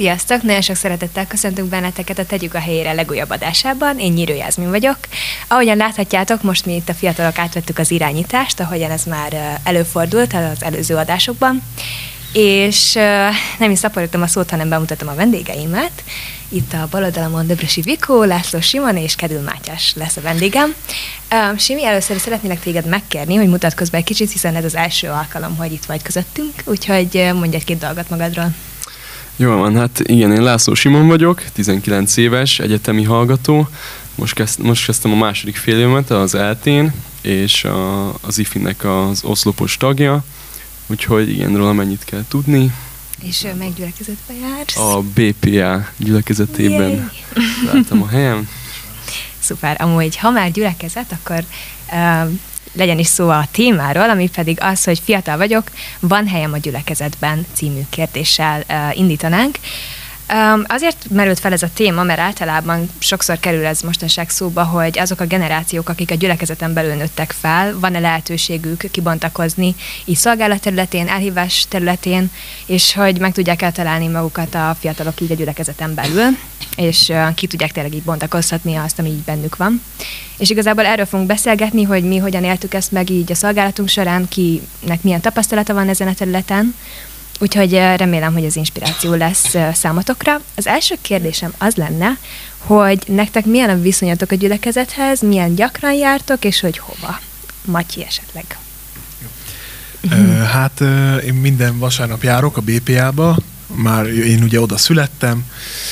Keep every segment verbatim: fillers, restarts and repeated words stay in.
Sziasztok! Nagyon sok szeretettel köszöntünk benneteket a Tegyük a helyére legújabb adásában. Én Nyírő Jászmin vagyok. Ahogyan láthatjátok, most mi itt a fiatalok átvettük az irányítást, ahogyan ez már előfordult az előző adásokban. És nem is szaporítom a szót, hanem bemutatom a vendégeimet. Itt a bal oldalamon Döbrösi Vikó, László Simon és Kedül Mátyás lesz a vendégem. Simi, először szeretnélek téged megkérni, hogy mutatkozz be egy kicsit, hiszen ez az első alkalom, hogy itt vagy közöttünk, úgyhogy mondj egy-két dolgot magadról. Jól van, hát igen, én László Simon vagyok, tizenkilenc éves, egyetemi hallgató. Most, kezd, most kezdtem a második fél évemet az eltén, és a, az ifinek az oszlopos tagja, úgyhogy igen, róla mennyit kell tudni. És melyik gyülekezetben jársz? A bé pé á gyülekezetében láttam a helyem. Szuper, amúgy ha már gyülekezet, akkor uh, legyen is szó a témáról, ami pedig az, hogy fiatal vagyok, van helyem a gyülekezetben című kérdéssel uh, indítanánk. Um, azért merült fel ez a téma, mert általában sokszor kerül ez mostanság szóba, hogy azok a generációk, akik a gyülekezeten belül nőttek fel, van-e lehetőségük kibontakozni így szolgálat területén, elhívás területén, és hogy meg tudják eltalálni magukat a fiatalok így a gyülekezeten belül, és uh, ki tudják tényleg így bontakoztatni azt, ami így bennük van. És igazából erről fogunk beszélgetni, hogy mi hogyan éltük ezt meg így a szolgálatunk során, kinek milyen tapasztalata van ezen a területen. Úgyhogy remélem, hogy ez inspiráció lesz számotokra. Az első kérdésem az lenne, hogy nektek milyen a viszonyatok a gyülekezethez, milyen gyakran jártok, és hogy hova? Matyi esetleg. Uh, hát uh, én minden vasárnap járok a bé pé á-ba, már én ugye oda születtem.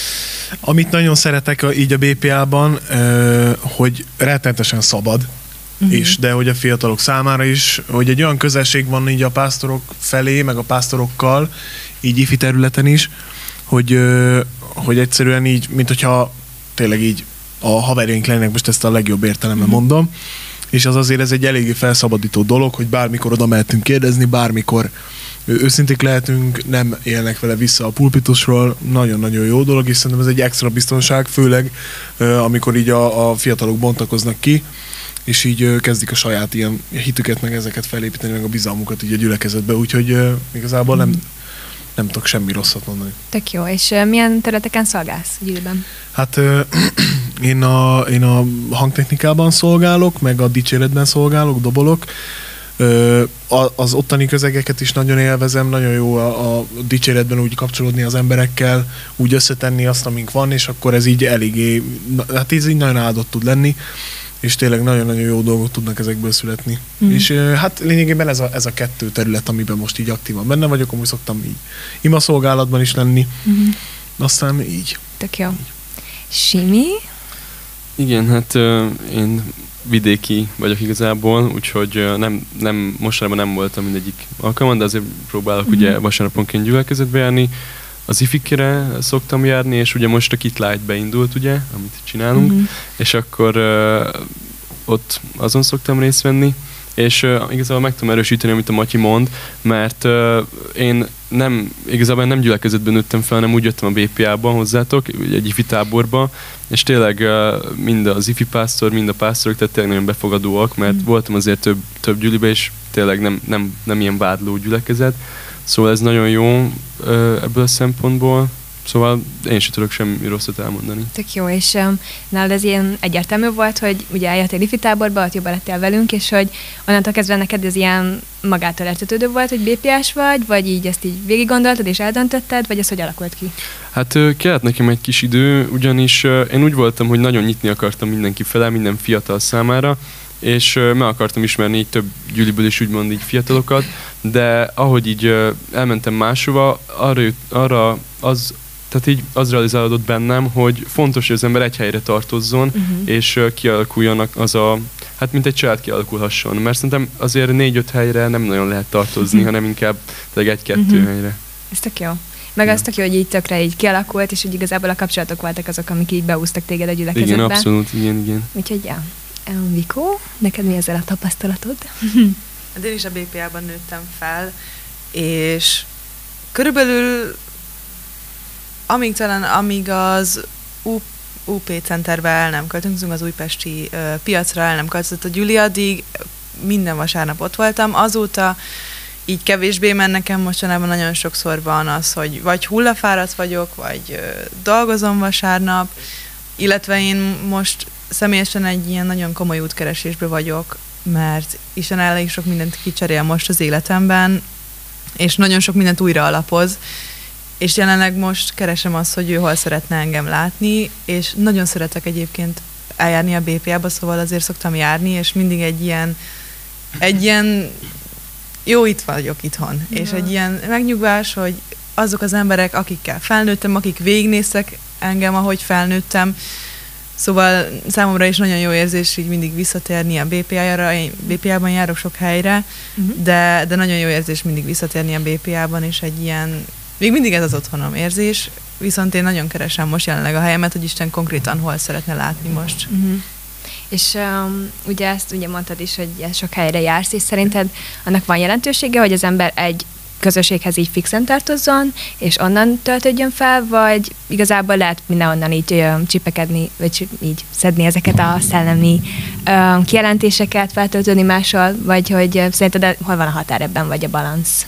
Amit nagyon szeretek a, így a bé pé á-ban, uh, hogy rettenetesen szabad, Uh-huh. és de hogy a fiatalok számára is, hogy egy olyan közelség van így a pásztorok felé, meg a pásztorokkal, így ifi területen is, hogy, hogy egyszerűen így, mint hogyha tényleg így a haverjaink lennének, most ezt a legjobb értelemben uh-huh. mondom, és az azért ez egy eléggé felszabadító dolog, hogy bármikor oda mehetünk kérdezni, bármikor őszinték lehetünk, nem élnek vele vissza a pulpitusról, nagyon-nagyon jó dolog, és szerintem ez egy extra biztonság, főleg amikor így a, a fiatalok bontakoznak ki, és így kezdik a saját ilyen hitüket, meg ezeket felépíteni, meg a bizalmukat így a gyülekezetbe, úgyhogy uh, igazából nem, nem tudok semmi rosszat mondani. Tök jó, és uh, milyen területeken szolgálsz gyűlben? Hát uh, én, a, én a hangtechnikában szolgálok, meg a dicséretben szolgálok, dobolok. Uh, az ottani közegeket is nagyon élvezem, nagyon jó a, a dicséretben úgy kapcsolódni az emberekkel, úgy összetenni azt, amink van, és akkor ez így eléggé, hát ez így nagyon áldott tud lenni, és tényleg nagyon-nagyon jó dolgok tudnak ezekből születni. Mm. És hát lényegében ez a, ez a kettő terület, amiben most így aktívan benne vagyok, amúgy szoktam így imaszolgálatban is lenni. Mm. Aztán így. Tök jó. Simi? Igen, hát uh, én vidéki vagyok igazából, úgyhogy uh, nem, nem, mostanában nem voltam mindegyik alkalman, de azért próbálok mm. ugye vasárnaponként gyülekezetbe járni. Az ifikre szoktam járni, és ugye most a Kit Light beindult, ugye, amit csinálunk, mm-hmm. és akkor uh, ott azon szoktam részt venni, és uh, igazából meg tudom erősíteni, amit a Matyi mond, mert uh, én nem, igazából nem gyülekezetben nőttem fel, hanem úgy jöttem a bé pé á-ba hozzátok, egy ifi táborba, és tényleg uh, mind az ifi pásztor, mind a pásztorok, tehát tényleg nagyon befogadóak, mert mm. voltam azért több, több gyülibe, és tényleg nem, nem, nem ilyen vádló gyülekezet. Szóval ez nagyon jó ebből a szempontból, szóval én sem tudok semmi rosszat elmondani. Tök jó, és um, nálad ez ilyen egyértelmű volt, hogy ugye eljöttél ifi táborba, ott jobban lettél velünk, és hogy onnantól kezdve neked ez ilyen magától értetődő volt, hogy bé pé á-s vagy, vagy így ezt így végig gondoltad és eldöntötted, vagy ez hogy alakult ki? Hát kellett nekem egy kis idő, ugyanis én úgy voltam, hogy nagyon nyitni akartam mindenki fele, minden fiatal számára, és uh, meg akartam ismerni így több gyűliből is úgymond így fiatalokat, de ahogy így uh, elmentem máshova, arra, arra az, tehát így az realizálódott bennem, hogy fontos, hogy az ember egy helyre tartozzon, uh-huh. és uh, kialakuljanak az a, hát mint egy család kialakulhasson, mert szerintem azért négy-öt helyre nem nagyon lehet tartozni, uh-huh. hanem inkább egy-kettő uh-huh. helyre. Ez tök jó. Meg ja. az tök jó, hogy így tökre így kialakult, és hogy igazából a kapcsolatok voltak azok, amik így beúztak téged a gyülekezetbe. Igen, abszolút, igen, igen. Úgyhogy ja. Vikó, neked mi ezzel a tapasztalatod? De én is a bé pé á-ban nőttem fel, és körülbelül amíg talán, amíg az u pé centerbe el nem költözünk, az újpesti uh, piacra el nem költözött a gyüli, addig minden vasárnap ott voltam. Azóta így kevésbé, mert nekem mostanában nagyon sokszor van az, hogy vagy hullafáradt vagyok, vagy ö, dolgozom vasárnap, illetve én most személyesen egy ilyen nagyon komoly útkeresésben vagyok, mert Isten elég sok mindent kicserél most az életemben, és nagyon sok mindent újra alapoz, és jelenleg most keresem azt, hogy ő hol szeretne engem látni, és nagyon szeretek egyébként eljárni a bé pé á-ba, szóval azért szoktam járni, és mindig egy ilyen, egy ilyen jó, itt vagyok itthon, ja. És egy ilyen megnyugvás, hogy azok az emberek, akikkel felnőttem, akik végignéztek engem, ahogy felnőttem, szóval számomra is nagyon jó érzés így mindig visszatérni a bé pé á-ra, én bé pé á-ban járok sok helyre, uh-huh. de, de nagyon jó érzés mindig visszatérni a bé pé á-ban, és egy ilyen, még mindig ez az otthonom érzés, viszont én nagyon keresem most jelenleg a helyemet, hogy Isten konkrétan hol szeretne látni most. Uh-huh. És um, ugye ezt ugye mondtad is, hogy sok helyre jársz, és szerinted annak van jelentősége, hogy az ember egy közösséghez így fixen tartozzon, és onnan töltődjön fel, vagy igazából lehet mindenhonnan így ö, csipekedni, vagy így szedni ezeket a szellemi ö, kijelentéseket, feltöltődni máshol, vagy hogy ö, szerinted hol van a határ ebben, vagy a balansz?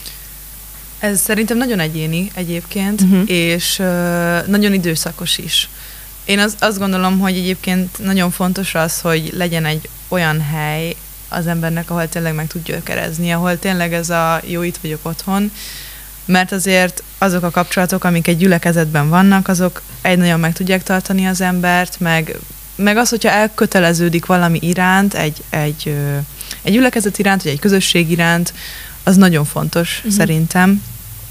Ez szerintem nagyon egyéni egyébként, uh-huh. és ö, nagyon időszakos is. Én az, azt gondolom, hogy egyébként nagyon fontos az, hogy legyen egy olyan hely az embernek, ahol tényleg meg tud gyökerezni, ahol tényleg ez a jó, itt vagyok otthon, mert azért azok a kapcsolatok, amik egy gyülekezetben vannak, azok egy nagyon meg tudják tartani az embert, meg, meg az, hogyha elköteleződik valami iránt, egy, egy, egy gyülekezet iránt, vagy egy közösség iránt, az nagyon fontos uh-huh. szerintem.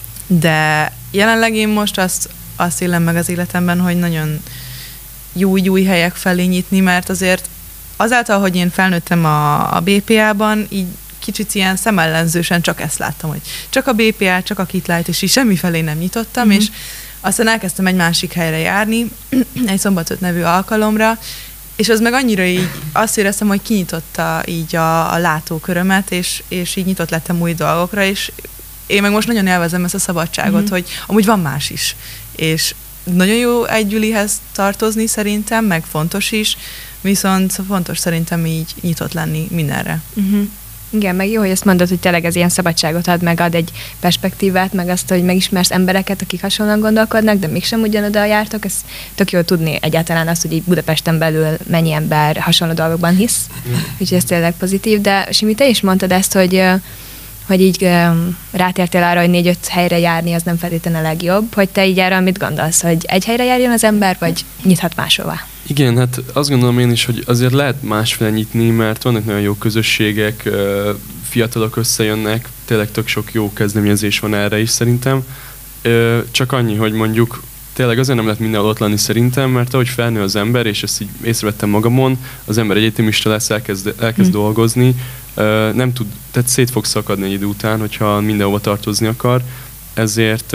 De jelenleg én most azt, azt élem meg az életemben, hogy nagyon jó új helyek felé nyitni, mert azért azáltal, hogy én felnőttem a, a bé pé á-ban, így kicsit ilyen szemellenzősen csak ezt láttam, hogy csak a bé pé á, csak a Kitlight, és így semmifelé nem nyitottam, mm-hmm. és aztán elkezdtem egy másik helyre járni, egy Szombatot nevű alkalomra, és az meg annyira így azt éreztem, hogy kinyitotta így a, a látókörömet, és, és így nyitott lettem új dolgokra, és én meg most nagyon élvezem ezt a szabadságot, mm-hmm. hogy amúgy van más is, és nagyon jó egy gyülihez tartozni szerintem, meg fontos is, viszont fontos szerintem így nyitott lenni mindenre. Uh-huh. Igen, meg jó, hogy ezt mondod, hogy tényleg ez ilyen szabadságot ad, meg ad egy perspektívát, meg azt, hogy megismersz embereket, akik hasonlóan gondolkodnak, de mégsem ugyanoda jártok. Ez tök jó tudni egyáltalán azt, hogy így Budapesten belül mennyi ember hasonló dolgokban hisz. Uh-huh. Úgyhogy ez tényleg pozitív. De Simi, te is mondtad ezt, hogy hogy így um, rátértél arra, hogy négy-öt helyre járni, az nem feltétlenül a legjobb. Hogy te így erről mit gondolsz, hogy egy helyre járjon az ember, vagy nyithat máshova? Igen, hát azt gondolom én is, hogy azért lehet másféle nyitni, mert vannak nagyon jó közösségek, fiatalok összejönnek, tényleg tök sok jó kezdeményezés van erre is szerintem. Csak annyi, hogy mondjuk tényleg azért nem lehet mindenhol ott lenni szerintem, mert ahogy felnő az ember, és ezt így észrevettem magamon, az ember egyetemista lesz, elkezd, elkezd hmm. dolgozni, nem tud, tehát szét fog szakadni egy idő után, hogyha mindenhova tartozni akar, ezért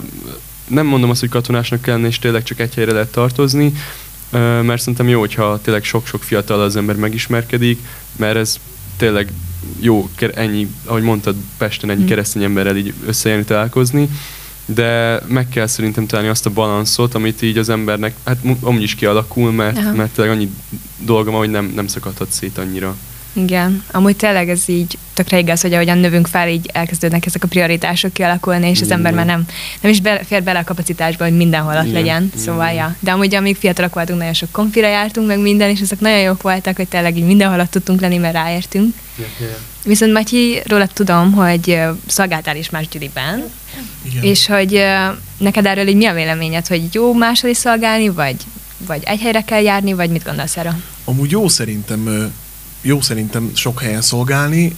nem mondom azt, hogy katonásnak kellene, és tényleg csak egy helyre lehet tartozni, mert szerintem jó, hogyha tényleg sok-sok fiatal az ember megismerkedik, mert ez tényleg jó, ennyi, ahogy mondtad, Pesten ennyi hmm. keresztény emberrel így összejönni, találkozni, de meg kell szerintem találni azt a balanszot, amit így az embernek, hát amúgy is kialakul, mert, mert tényleg annyi dolga van, hogy nem, nem szakadhat szét annyira. Igen, amúgy tényleg ez így tökre igaz, hogy ahogyan növünk fel, így elkezdődnek ezek a prioritások kialakulni, és az ember már nem, nem is be, fér bele a kapacitásba, hogy mindenhol ott igen, legyen. Szóval, ja. De amúgy, amíg fiatalok voltunk, nagyon sok konfira jártunk, meg minden, és ezek nagyon jók voltak, hogy tényleg így mindenhol ott tudtunk lenni, mert ráértünk. Yeah, yeah. Viszont Matyi, rólad tudom, hogy szolgáltál is más gyüliben, igen. És hogy neked erről így mi a véleményed, hogy jó máshol is szolgálni, vagy, vagy egy helyre kell járni, vagy mit gondolsz erről? Amúgy jó szerintem Jó szerintem sok helyen szolgálni.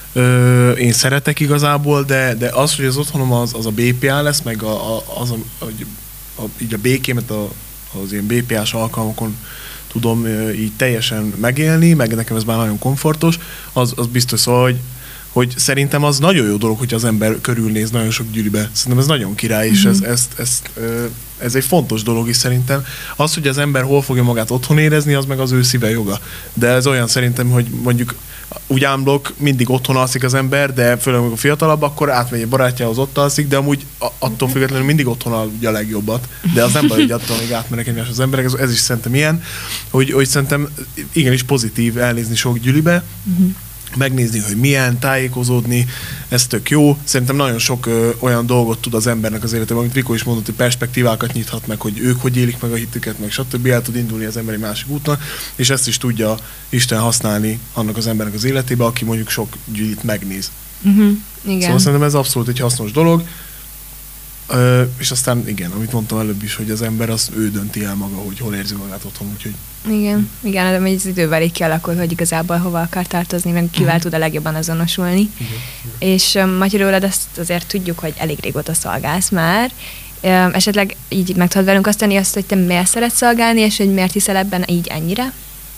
Ö, én szeretek igazából, de, de az, hogy az otthonom az, az a bé pé á lesz, meg a, a, az a, a, a, így a békémet a, az ilyen bé pé á-s alkalmakon tudom így teljesen megélni, meg nekem ez már nagyon komfortos, az, az biztos, szóval, hogy, hogy szerintem az nagyon jó dolog, hogy az ember körülnéz nagyon sok gyűlibe. Szerintem ez nagyon király, és mm-hmm. ez, ez, ez, ez egy fontos dolog is szerintem. Az, hogy az ember hol fogja magát otthon érezni, az meg az ő szíve joga. De ez olyan szerintem, hogy mondjuk úgy ámblok, mindig otthon alszik az ember, de főleg amikor fiatalabb, akkor átmegy egy barátjához, ott alszik, de amúgy attól függetlenül mindig otthon aludja a legjobbat. De az nem baj, hogy attól még átmennek egymás az emberek, ez, ez is szerintem ilyen, hogy, hogy szerintem igenis pozitív elnézni sok gyülibe. Mm-hmm. megnézni, hogy milyen, tájékozódni, ez tök jó. Szerintem nagyon sok ö, olyan dolgot tud az embernek az életében, amit Vikó is mondott, hogy perspektívákat nyithat meg, hogy ők hogy élik meg a hitüket, meg stb. El tud indulni az emberi másik úton, és ezt is tudja Isten használni annak az embernek az életébe, aki mondjuk sok gyűjt megnéz. Uh-huh. Igen. Szóval szerintem ez abszolút egy hasznos dolog. Ö, és aztán igen, amit mondtam előbb is, hogy az ember az ő dönti el maga, hogy hol érzi magát otthon, úgyhogy... Igen, igen, de az idővel így kialakul, hogy igazából hova akar tartozni, meg kivel uh-huh. tud a legjobban azonosulni. Igen, igen. És um, Matyi, rólad azt azért tudjuk, hogy elég régóta szolgálsz már. Um, esetleg így meg tudod velünk azt tenni azt, hogy te miért szeretsz szolgálni, és hogy miért hiszel ebben így ennyire?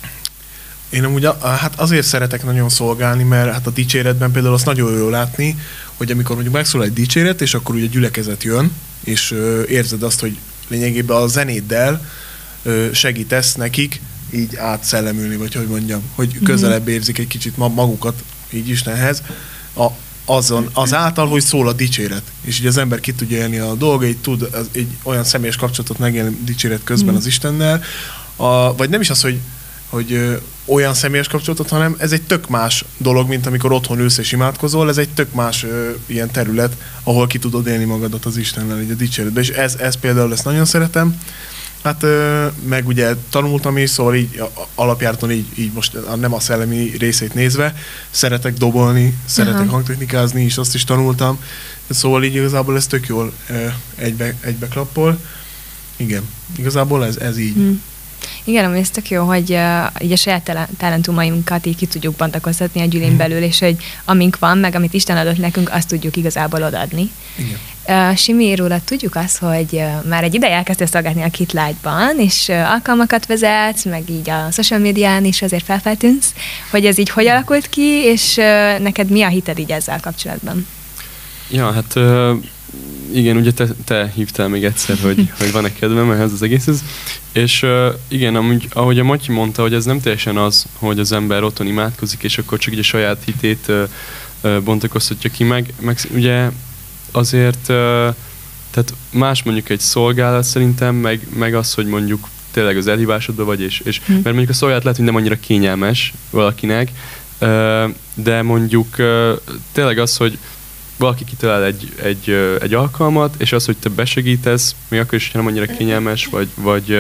Én amúgy hát azért szeretek nagyon szolgálni, mert hát a dicséretben például azt nagyon jó látni, hogy amikor mondjuk megszólal egy dicséret, és akkor ugye a gyülekezet jön, és ö, érzed azt, hogy lényegében a zenéddel ö, segítesz nekik így átszellemülni, vagy hogy mondjam, hogy közelebb érzik egy kicsit magukat így Istenhez, a, azon, azáltal, hogy szól a dicséret. És így az ember ki tudja élni a dolgait, tud az, egy olyan személyes kapcsolatot megélni dicséret közben mm. az Istennel, a, vagy nem is az, hogy hogy ö, olyan személyes kapcsolatot, hanem ez egy tök más dolog, mint amikor otthon ülsz és imádkozol, ez egy tök más ö, ilyen terület, ahol ki tudod élni magadat az Istennel, így a dicséretben, és ez, ez például ezt nagyon szeretem. Hát ö, meg ugye tanultam is, szóval így alapjáraton így, így most nem a szellemi részét nézve, szeretek dobolni, szeretek uh-huh. hangtechnikázni, és azt is tanultam, szóval így igazából ez tök jól ö, egybe, egybe klappol. Igen, igazából ez, ez így. Hmm. Igen, ami ez tök jó, hogy uh, így a saját talentumainkat így ki tudjuk bontakoztatni a gyűlén belül, és hogy amink van, meg amit Isten adott nekünk, azt tudjuk igazából odaadni. Igen. Uh, Simi, rólad tudjuk azt, hogy uh, már egy ideje elkezdtél szolgálni a Kit Light-ban, és uh, alkalmakat vezetsz, meg így a social médián is azért felfeltűnsz, hogy ez így hogy alakult ki, és uh, neked mi a hited így ezzel kapcsolatban? Ja, hát... Uh... Igen, ugye te, te hívtál még egyszer, hogy, hogy van-e kedvem ehhez az egészhez. És uh, igen, amúgy, ahogy a Matyi mondta, hogy ez nem teljesen az, hogy az ember otthon imádkozik, és akkor csak így a saját hitét uh, uh, bontakoztatja ki meg. Meg ugye azért, uh, tehát más mondjuk egy szolgálat szerintem, meg, meg az, hogy mondjuk tényleg az elhívásodban vagy, és, és hmm. mert mondjuk a szolgálat lehet, hogy nem annyira kényelmes valakinek, uh, de mondjuk uh, tényleg az, hogy valaki kitalál egy, egy, egy alkalmat, és az, hogy te besegítesz, még akkor is, ha nem annyira kényelmes, vagy, vagy,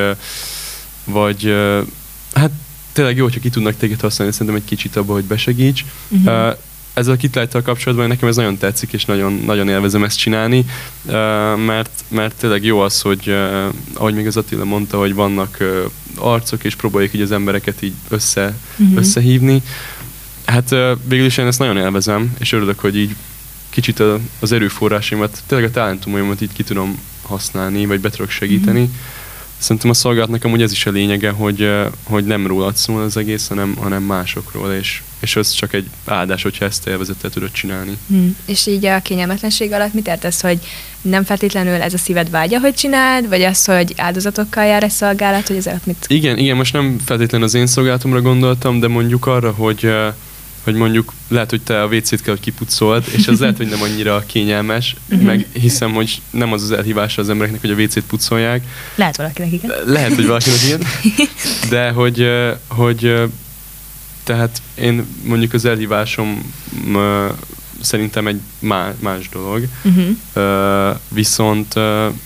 vagy hát tényleg jó, hogyha ki tudnak téged használni, szerintem egy kicsit abba, hogy besegíts. Uh-huh. Ezzel a Kit Light-tal kapcsolatban nekem ez nagyon tetszik, és nagyon, nagyon élvezem ezt csinálni, mert, mert tényleg jó az, hogy ahogy még az Attila mondta, hogy vannak arcok, és próbáljuk így az embereket így össze, uh-huh. összehívni. Hát végül is én ezt nagyon élvezem, és örülök, hogy így kicsit az erőforrásaimat, tényleg a talentumaimat így ki tudom használni, vagy be tudok segíteni. Mm-hmm. Szerintem a szolgálatnak amúgy ez is a lényege, hogy, hogy nem rólad szól az egész, hanem, hanem másokról, és, és ez csak egy áldás, hogyha ezt a élvezettel tudod csinálni. Mm. És így a kényelmetlenség alatt mit értesz, hogy nem feltétlenül ez a szíved vágya, hogy csináld, vagy az, hogy áldozatokkal jár egy szolgálat, hogy ezért mit... Igen, igen, most nem feltétlenül az én szolgálatomra gondoltam, de mondjuk arra, hogy hogy mondjuk lehet, hogy te a vécét kell, hogy kipucold, és az lehet, hogy nem annyira kényelmes, uh-huh. meg hiszem, hogy nem az az elhívása az embereknek, hogy a vécét pucolják. Lehet valakinek, igen. Lehet, hogy valakinek, igen. De hogy, hogy tehát én mondjuk az elhívásom szerintem egy más dolog. Uh-huh. Viszont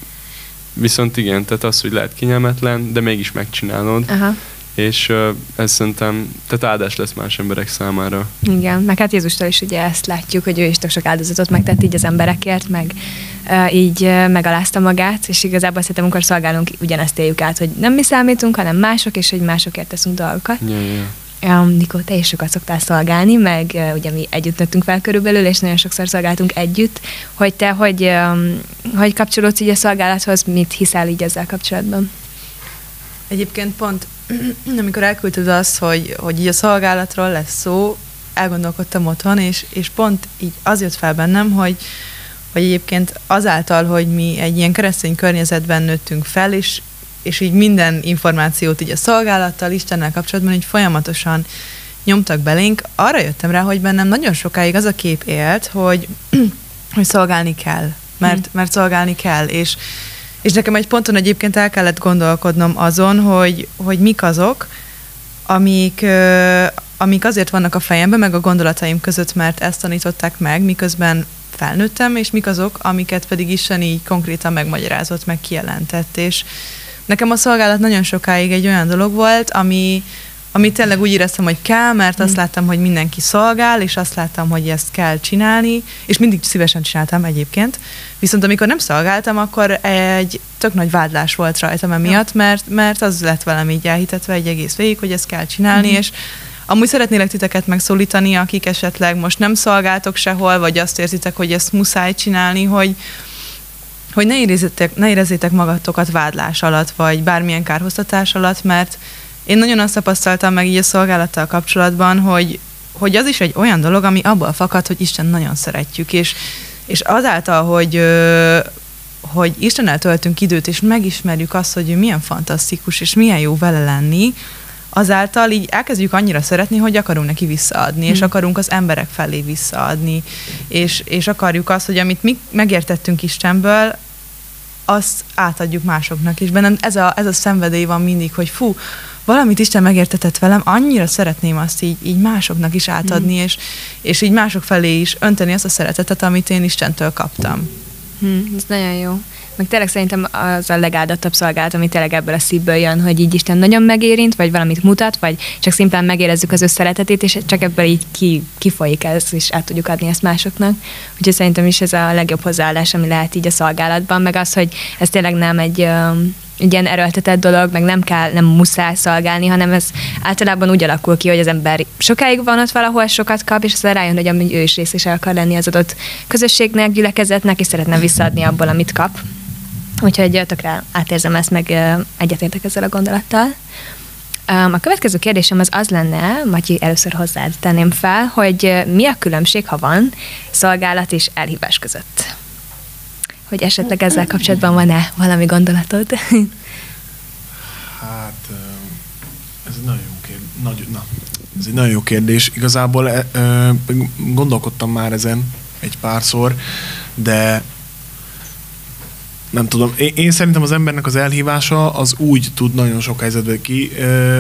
viszont igen, tehát az, hogy lehet kényelmetlen, de mégis megcsinálod. Uh-huh. És uh, ez szerintem, tehát áldás lesz más emberek számára. Igen, meg hát Jézustól is ugye ezt látjuk, hogy ő is tök sok áldozatot megtett így az emberekért, meg uh, így uh, megalázta magát, és igazából szerintem, amikor szolgálunk, ugyanezt éljük át, hogy nem mi számítunk, hanem mások, és hogy másokért teszünk dolgokat. Yeah, yeah. Um, Nikó, te is sokat szoktál szolgálni, meg uh, ugye mi együtt nőttünk fel körülbelül, és nagyon sokszor szolgáltunk együtt, hogy te hogy, um, hogy kapcsolódsz így a szolgálathoz, mit hiszel így ezzel kapcsolatban? Egyébként pont, amikor elküldted azt, hogy, hogy így a szolgálatról lesz szó, elgondolkodtam otthon, és, és pont így az jött fel bennem, hogy, hogy egyébként azáltal, hogy mi egy ilyen keresztény környezetben nőttünk fel, és, és így minden információt így a szolgálattal, Istennel kapcsolatban így folyamatosan nyomtak belénk, arra jöttem rá, hogy bennem nagyon sokáig az a kép élt, hogy, hogy szolgálni kell, mert, mert szolgálni kell, és És nekem egy ponton egyébként el kellett gondolkodnom azon, hogy, hogy mik azok, amik, amik azért vannak a fejemben, meg a gondolataim között, mert ezt tanították meg, miközben felnőttem, és mik azok, amiket pedig Isten így konkrétan megmagyarázott, meg kijelentett. És nekem a szolgálat nagyon sokáig egy olyan dolog volt, ami, ami tényleg úgy éreztem, hogy kell, mert azt láttam, hogy mindenki szolgál, és azt láttam, hogy ezt kell csinálni, és mindig szívesen csináltam egyébként. Viszont amikor nem szolgáltam, akkor egy tök nagy vádlás volt rajtam emiatt, mert, mert az lett velem így elhitetve egy egész végig, hogy ezt kell csinálni, mm-hmm. és amúgy szeretnélek titeket megszólítani, akik esetleg most nem szolgáltok sehol, vagy azt érzitek, hogy ezt muszáj csinálni, hogy, hogy ne érezzétek, ne érezzétek magatokat vádlás alatt, vagy bármilyen kárhoztatás alatt, mert én nagyon azt tapasztaltam meg így a szolgálattal kapcsolatban, hogy, hogy az is egy olyan dolog, ami abból fakad, hogy Isten nagyon szeretjük, és, és azáltal, hogy, hogy Istennel töltünk időt, és megismerjük azt, hogy ő milyen fantasztikus, és milyen jó vele lenni, azáltal így elkezdjük annyira szeretni, hogy akarunk neki visszaadni, hmm. és akarunk az emberek felé visszaadni, és, és akarjuk azt, hogy amit mi megértettünk Istenből, azt átadjuk másoknak is. Bennem ez a, ez a szenvedély van mindig, hogy fú, valamit Isten megértetett velem, annyira szeretném azt így, így másoknak is átadni, hmm. és, és így mások felé is önteni azt a szeretetet, amit én Istentől kaptam. Hmm, ez nagyon jó. Meg tényleg szerintem az a legáldatabb szolgálat, ami tényleg ebből a szívből jön, hogy így Isten nagyon megérint, vagy valamit mutat, vagy csak szimplán megérezzük az ő szeretetét, és csak ebből így ki, kifolyik ez, és át tudjuk adni ezt másoknak. Úgyhogy szerintem is ez a legjobb hozzáállás, ami lehet így a szolgálatban, meg az, hogy ez tényleg nem egy, egy ilyen erőltetett dolog, meg nem kell, nem muszáj szolgálni, hanem ez általában úgy alakul ki, hogy az ember sokáig van ott valahol, sokat kap, és aztán rájön, hogy amúgy ő is része akar lenni az adott közösségnek, gyülekezetnek, és szeretne visszaadni abból, amit kap. Úgyhogy tökre átérzem ezt, meg egyetértek ezzel a gondolattal. A következő kérdésem az az lenne, Matyi, először hozzád tenném fel, hogy mi a különbség, ha van, szolgálat és elhívás között? Hogy esetleg ezzel kapcsolatban van-e valami gondolatod? Hát, ez egy nagyon jó kérdés. Nagy, na, ez egy nagyon jó kérdés. Igazából gondolkodtam már ezen egy párszor, de nem tudom. Én, én szerintem az embernek az elhívása az úgy tud nagyon sok helyzetben ki,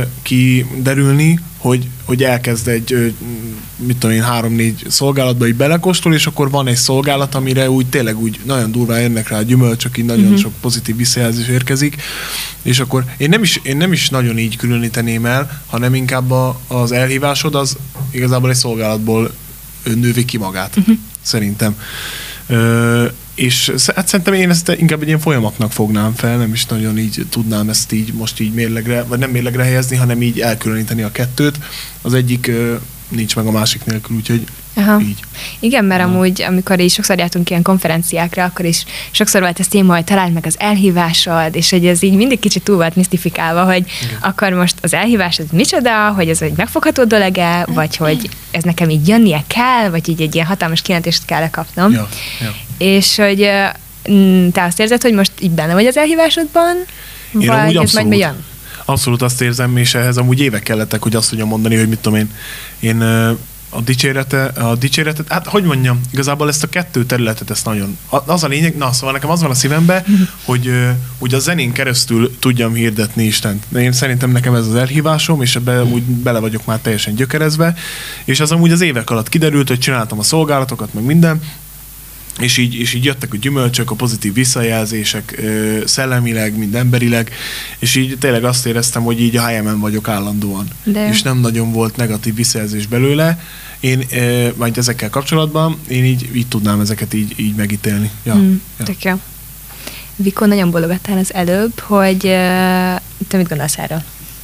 kiderülni, hogy, hogy elkezd egy, mit tudom én, három-négy szolgálatba így belekóstol, és akkor van egy szolgálat, amire úgy tényleg úgy nagyon durván jönnek rá a gyümölcsök, így nagyon uh-huh. sok pozitív visszajelzés érkezik, és akkor én nem is, én nem is nagyon így különíteném el, hanem inkább a, az elhívásod az igazából egy szolgálatból nővi ki magát, uh-huh. szerintem. Ö, és hát szerintem én ezt inkább egy ilyen folyamatnak fognám fel, nem is nagyon így tudnám ezt így most így mérlegre, vagy nem mérlegre helyezni, hanem így elkülöníteni a kettőt. Az egyik ö, nincs meg a másik nélkül, úgyhogy Aha. így. Igen, mert ja. amúgy, amikor is sokszor jártunk ilyen konferenciákra, akkor is sokszor volt ez téma, hogy találd meg az elhívásod, és hogy ez így mindig kicsit túl volt misztifikálva, hogy igen. akkor most az elhívás az micsoda, hogy ez egy megfogható dolog-e, vagy hogy ez nekem így jönnie kell, vagy így egy ilyen hatalmas kijelentést kell kapnom. Ja. Ja. És hogy te azt érzed, hogy most így benne vagy az elhívásodban, én vagy ez majd mi jön? Abszolút azt érzem, és ehhez amúgy évek kellettek, hogy azt tudjam mondani, hogy mit tudom én, én a dicsérete, a dicséretet, hát hogy mondjam, igazából ezt a kettő területet, ezt nagyon, az a lényeg, na szóval nekem az van a szívemben, hogy úgy a zenén keresztül tudjam hirdetni Istent. De én szerintem nekem ez az elhívásom, és ebbe úgy bele vagyok már teljesen gyökerezve, és az amúgy az évek alatt kiderült, hogy csináltam a szolgálatokat, meg minden, és így, és így jöttek a gyümölcsök, a pozitív visszajelzések szellemileg, mind emberileg, és így tényleg azt éreztem, hogy így a helyemen vagyok állandóan. De. És nem nagyon volt negatív visszajelzés belőle. Én majd ezekkel kapcsolatban, én így, így tudnám ezeket így, így megítélni. Ja, hmm, ja. Tök jó. Vikó, nagyon bologattál az előbb, hogy te mit gondolsz erről?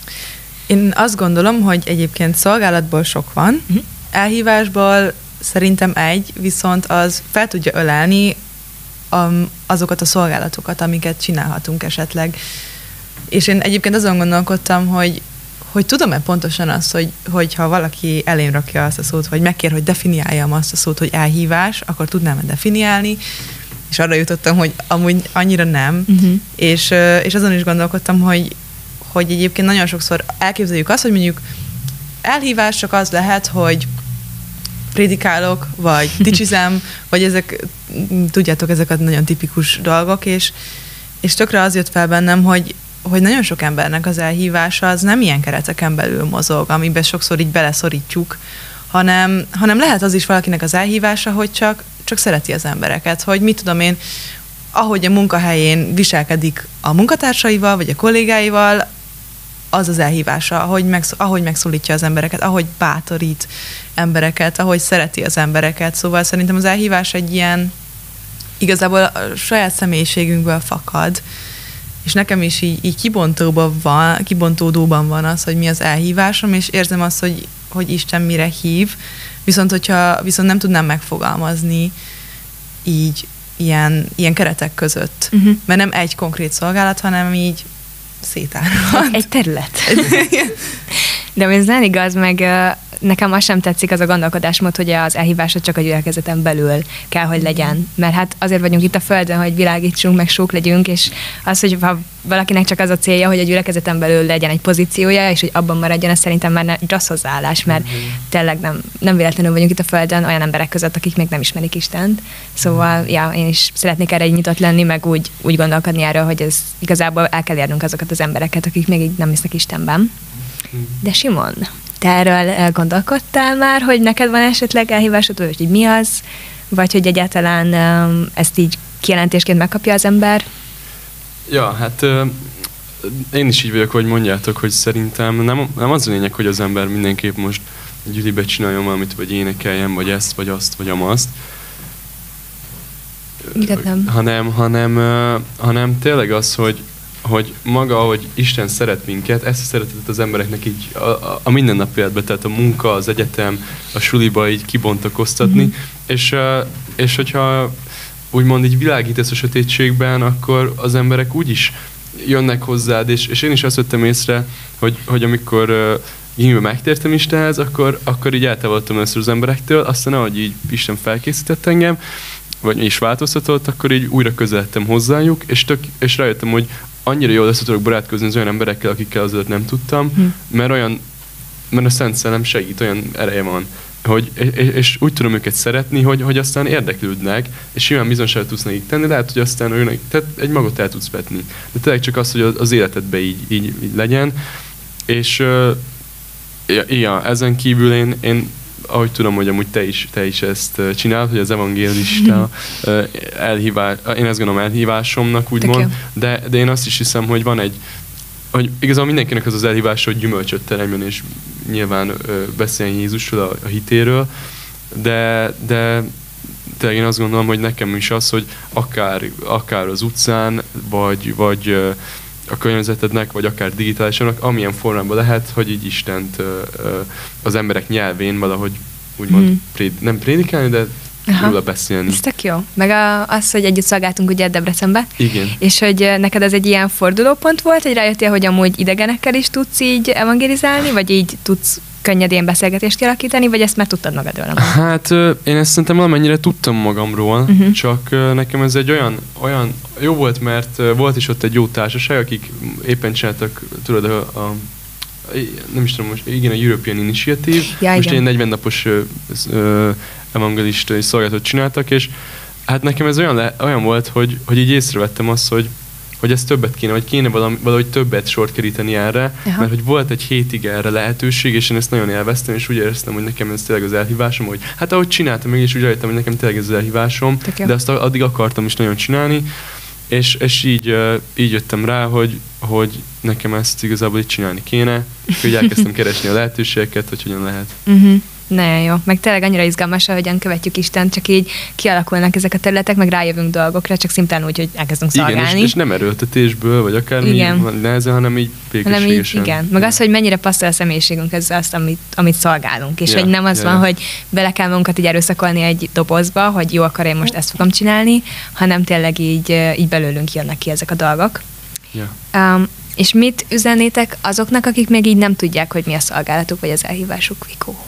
Én azt gondolom, hogy egyébként szolgálatból sok van, uh-huh. elhívásból szerintem egy, viszont az fel tudja ölelni um, azokat a szolgálatokat, amiket csinálhatunk esetleg. És én egyébként azon gondolkodtam, hogy, hogy tudom-e pontosan azt, hogy, hogy ha valaki elém rakja azt a szót, vagy megkér, hogy definiáljam azt a szót, hogy elhívás, akkor tudnám-e definiálni, és arra jutottam, hogy amúgy annyira nem, uh-huh. és, és azon is gondolkodtam, hogy, hogy egyébként nagyon sokszor elképzeljük azt, hogy mondjuk elhívás csak az lehet, hogy prédikálok, vagy dicsizem, vagy ezek, tudjátok, ezek a nagyon tipikus dolgok, és, és tökre az jött fel bennem, hogy, hogy nagyon sok embernek az elhívása az nem ilyen kereteken belül mozog, amiben sokszor így beleszorítjuk, hanem, hanem lehet az is valakinek az elhívása, hogy csak, csak szereti az embereket, hogy mit tudom én, ahogy a munkahelyén viselkedik a munkatársaival, vagy a kollégáival, az az elhívása, ahogy, megsz- ahogy megszólítja az embereket, ahogy bátorít embereket, ahogy szereti az embereket. Szóval szerintem az elhívás egy ilyen, igazából a saját személyiségünkből fakad, és nekem is így, így kibontóban van, kibontódóban van az, hogy mi az elhívásom, és érzem azt, hogy, hogy Isten mire hív, viszont hogyha viszont nem tudnám megfogalmazni így ilyen, ilyen keretek között. Uh-huh. Mert nem egy konkrét szolgálat, hanem így szétárhat. Egy terület. De ez nem igaz, meg nekem azt sem tetszik az a gondolkodásmód, hogy az elhívásod csak a gyülekezeten belül kell, hogy legyen. Mert hát azért vagyunk itt a Földön, hogy világítsunk, meg sok legyünk, és az, hogy ha valakinek csak az a célja, hogy a gyülekezeten belül legyen egy pozíciója, és hogy abban maradjon, ez szerintem már egy rossz hozzáállás, mert uh-huh. tényleg nem, nem véletlenül vagyunk itt a Földön olyan emberek között, akik még nem ismerik Istent. Szóval, uh-huh. ja, én is szeretnék erre egy nyitott lenni, meg úgy, úgy gondolkodni erről, hogy ez igazából el kell érnünk azokat az embereket, akik még így nem hisznek Istenben. De Simon, te erről gondolkodtál már, hogy neked van esetleg elhívásod, vagy hogy mi az, vagy hogy egyáltalán um, ezt így kijelentésként megkapja az ember? Ja, hát uh, én is így vagyok, hogy mondjátok, hogy szerintem nem, nem az a lényeg, hogy az ember mindenképp most gyűlibe csináljon valamit, vagy énekeljen, vagy ezt, vagy azt, vagy amazt. Igaz, nem. Hanem, hanem, uh, hanem tényleg az, hogy hogy maga, ahogy Isten szeret minket, ezt a szeretetet az embereknek így a, a, a mindennapi életben, tehát a munka, az egyetem, a suliba így kibontakoztatni, mm-hmm. és, uh, és hogyha úgymond így világítasz a sötétségben, akkor az emberek úgyis jönnek hozzád, és, és én is azt vettem észre, hogy, hogy amikor uh, gimiben megtértem Istenhez, akkor, akkor így eltávolodtam össze az emberektől, aztán ahogy így Isten felkészített engem, vagy is változtatott, akkor így újra közeledtem hozzájuk, és, tök, és rájöttem, hogy annyira jól össze tudok barátkozni az olyan emberekkel, akikkel azért nem tudtam, hm. mert olyan, mert a Szent Szellem segít, olyan ereje van, hogy, és, és úgy tudom őket szeretni, hogy, hogy aztán érdeklődnek, és olyan bizonságot tudsz nekik tenni, lehet, hogy aztán olyan, tehát egy magot el tudsz vetni. De tényleg csak az, hogy az életedben így, így, így legyen, és uh, ja, ja, ezen kívül én, én ahogy tudom, hogy amúgy te is, te is ezt csinálod, hogy az evangélista elhívás, én ezt gondolom elhívásomnak úgymond, de, de én azt is hiszem, hogy van egy, hogy igazából mindenkinek az az elhívása, hogy gyümölcsöt teremjön, és nyilván ö, beszéljen Jézusról, a, a hitéről, de, de tényleg én azt gondolom, hogy nekem is az, hogy akár, akár az utcán, vagy, vagy ö, a környezetednek, vagy akár digitálisan, amilyen formában lehet, hogy így Istent ö, ö, az emberek nyelvén valahogy úgymond hmm. préd, nem prédikálni, de róla beszélni. Ez tök jó. Meg a, az, hogy együtt szolgáltunk ugye Debrecenbe. Igen. És hogy neked ez egy ilyen fordulópont volt, hogy rájöttél, hogy amúgy idegenekkel is tudsz így evangelizálni, vagy így tudsz könnyedén beszélgetést kialakítani, vagy ezt már tudtad magadról? Hát én ezt szerintem valamennyire tudtam magamról, uh-huh. csak nekem ez egy olyan, olyan jó volt, mert volt is ott egy jó társaság, akik éppen csináltak, tudod, a, a nem is tudom most, igen, a European Initiative, ja, most igen. egy negyven napos evangelistai szolgálatot csináltak, és hát nekem ez olyan, le, olyan volt, hogy, hogy így észrevettem azt, hogy hogy ez többet kéne, vagy kéne valami, valahogy többet sort keríteni erre, aha. mert hogy volt egy hétig erre lehetőség, és én ezt nagyon élveztem, és úgy éreztem, hogy nekem ez tényleg az elhívásom, hogy hát ahogy csináltam meg, és úgy rájöttem, hogy nekem tényleg ez az elhívásom, de azt addig akartam is nagyon csinálni, és, és így, így jöttem rá, hogy, hogy nekem ezt igazából így csinálni kéne, hogy elkezdtem keresni a lehetőségeket, hogy hogyan lehet. Uh-huh. Nagyon jó. Meg tényleg annyira izgalmas, ahogyan követjük Istent, csak így kialakulnak ezek a területek, meg rájövünk dolgokra, csak szimplán úgy, hogy elkezdünk szolgálni. Igen, és, és nem erőltetésből, vagy akármi nehezen, hanem így békességesen. Igen, meg az, hogy mennyire passzol a személyiségünk ezzel azt, amit, amit szolgálunk. És ja, hogy nem az ja, van, ja. hogy bele kell magunkat így erőszakolni egy dobozba, hogy jó, akkor én most ezt fogom csinálni, hanem tényleg így, így belőlünk jönnek ki ezek a dolgok. Ja. Um, és mit üzennétek azoknak, akik még így nem tudják, hogy mi a szolgálatuk, vagy az elhívásuk, Vikó?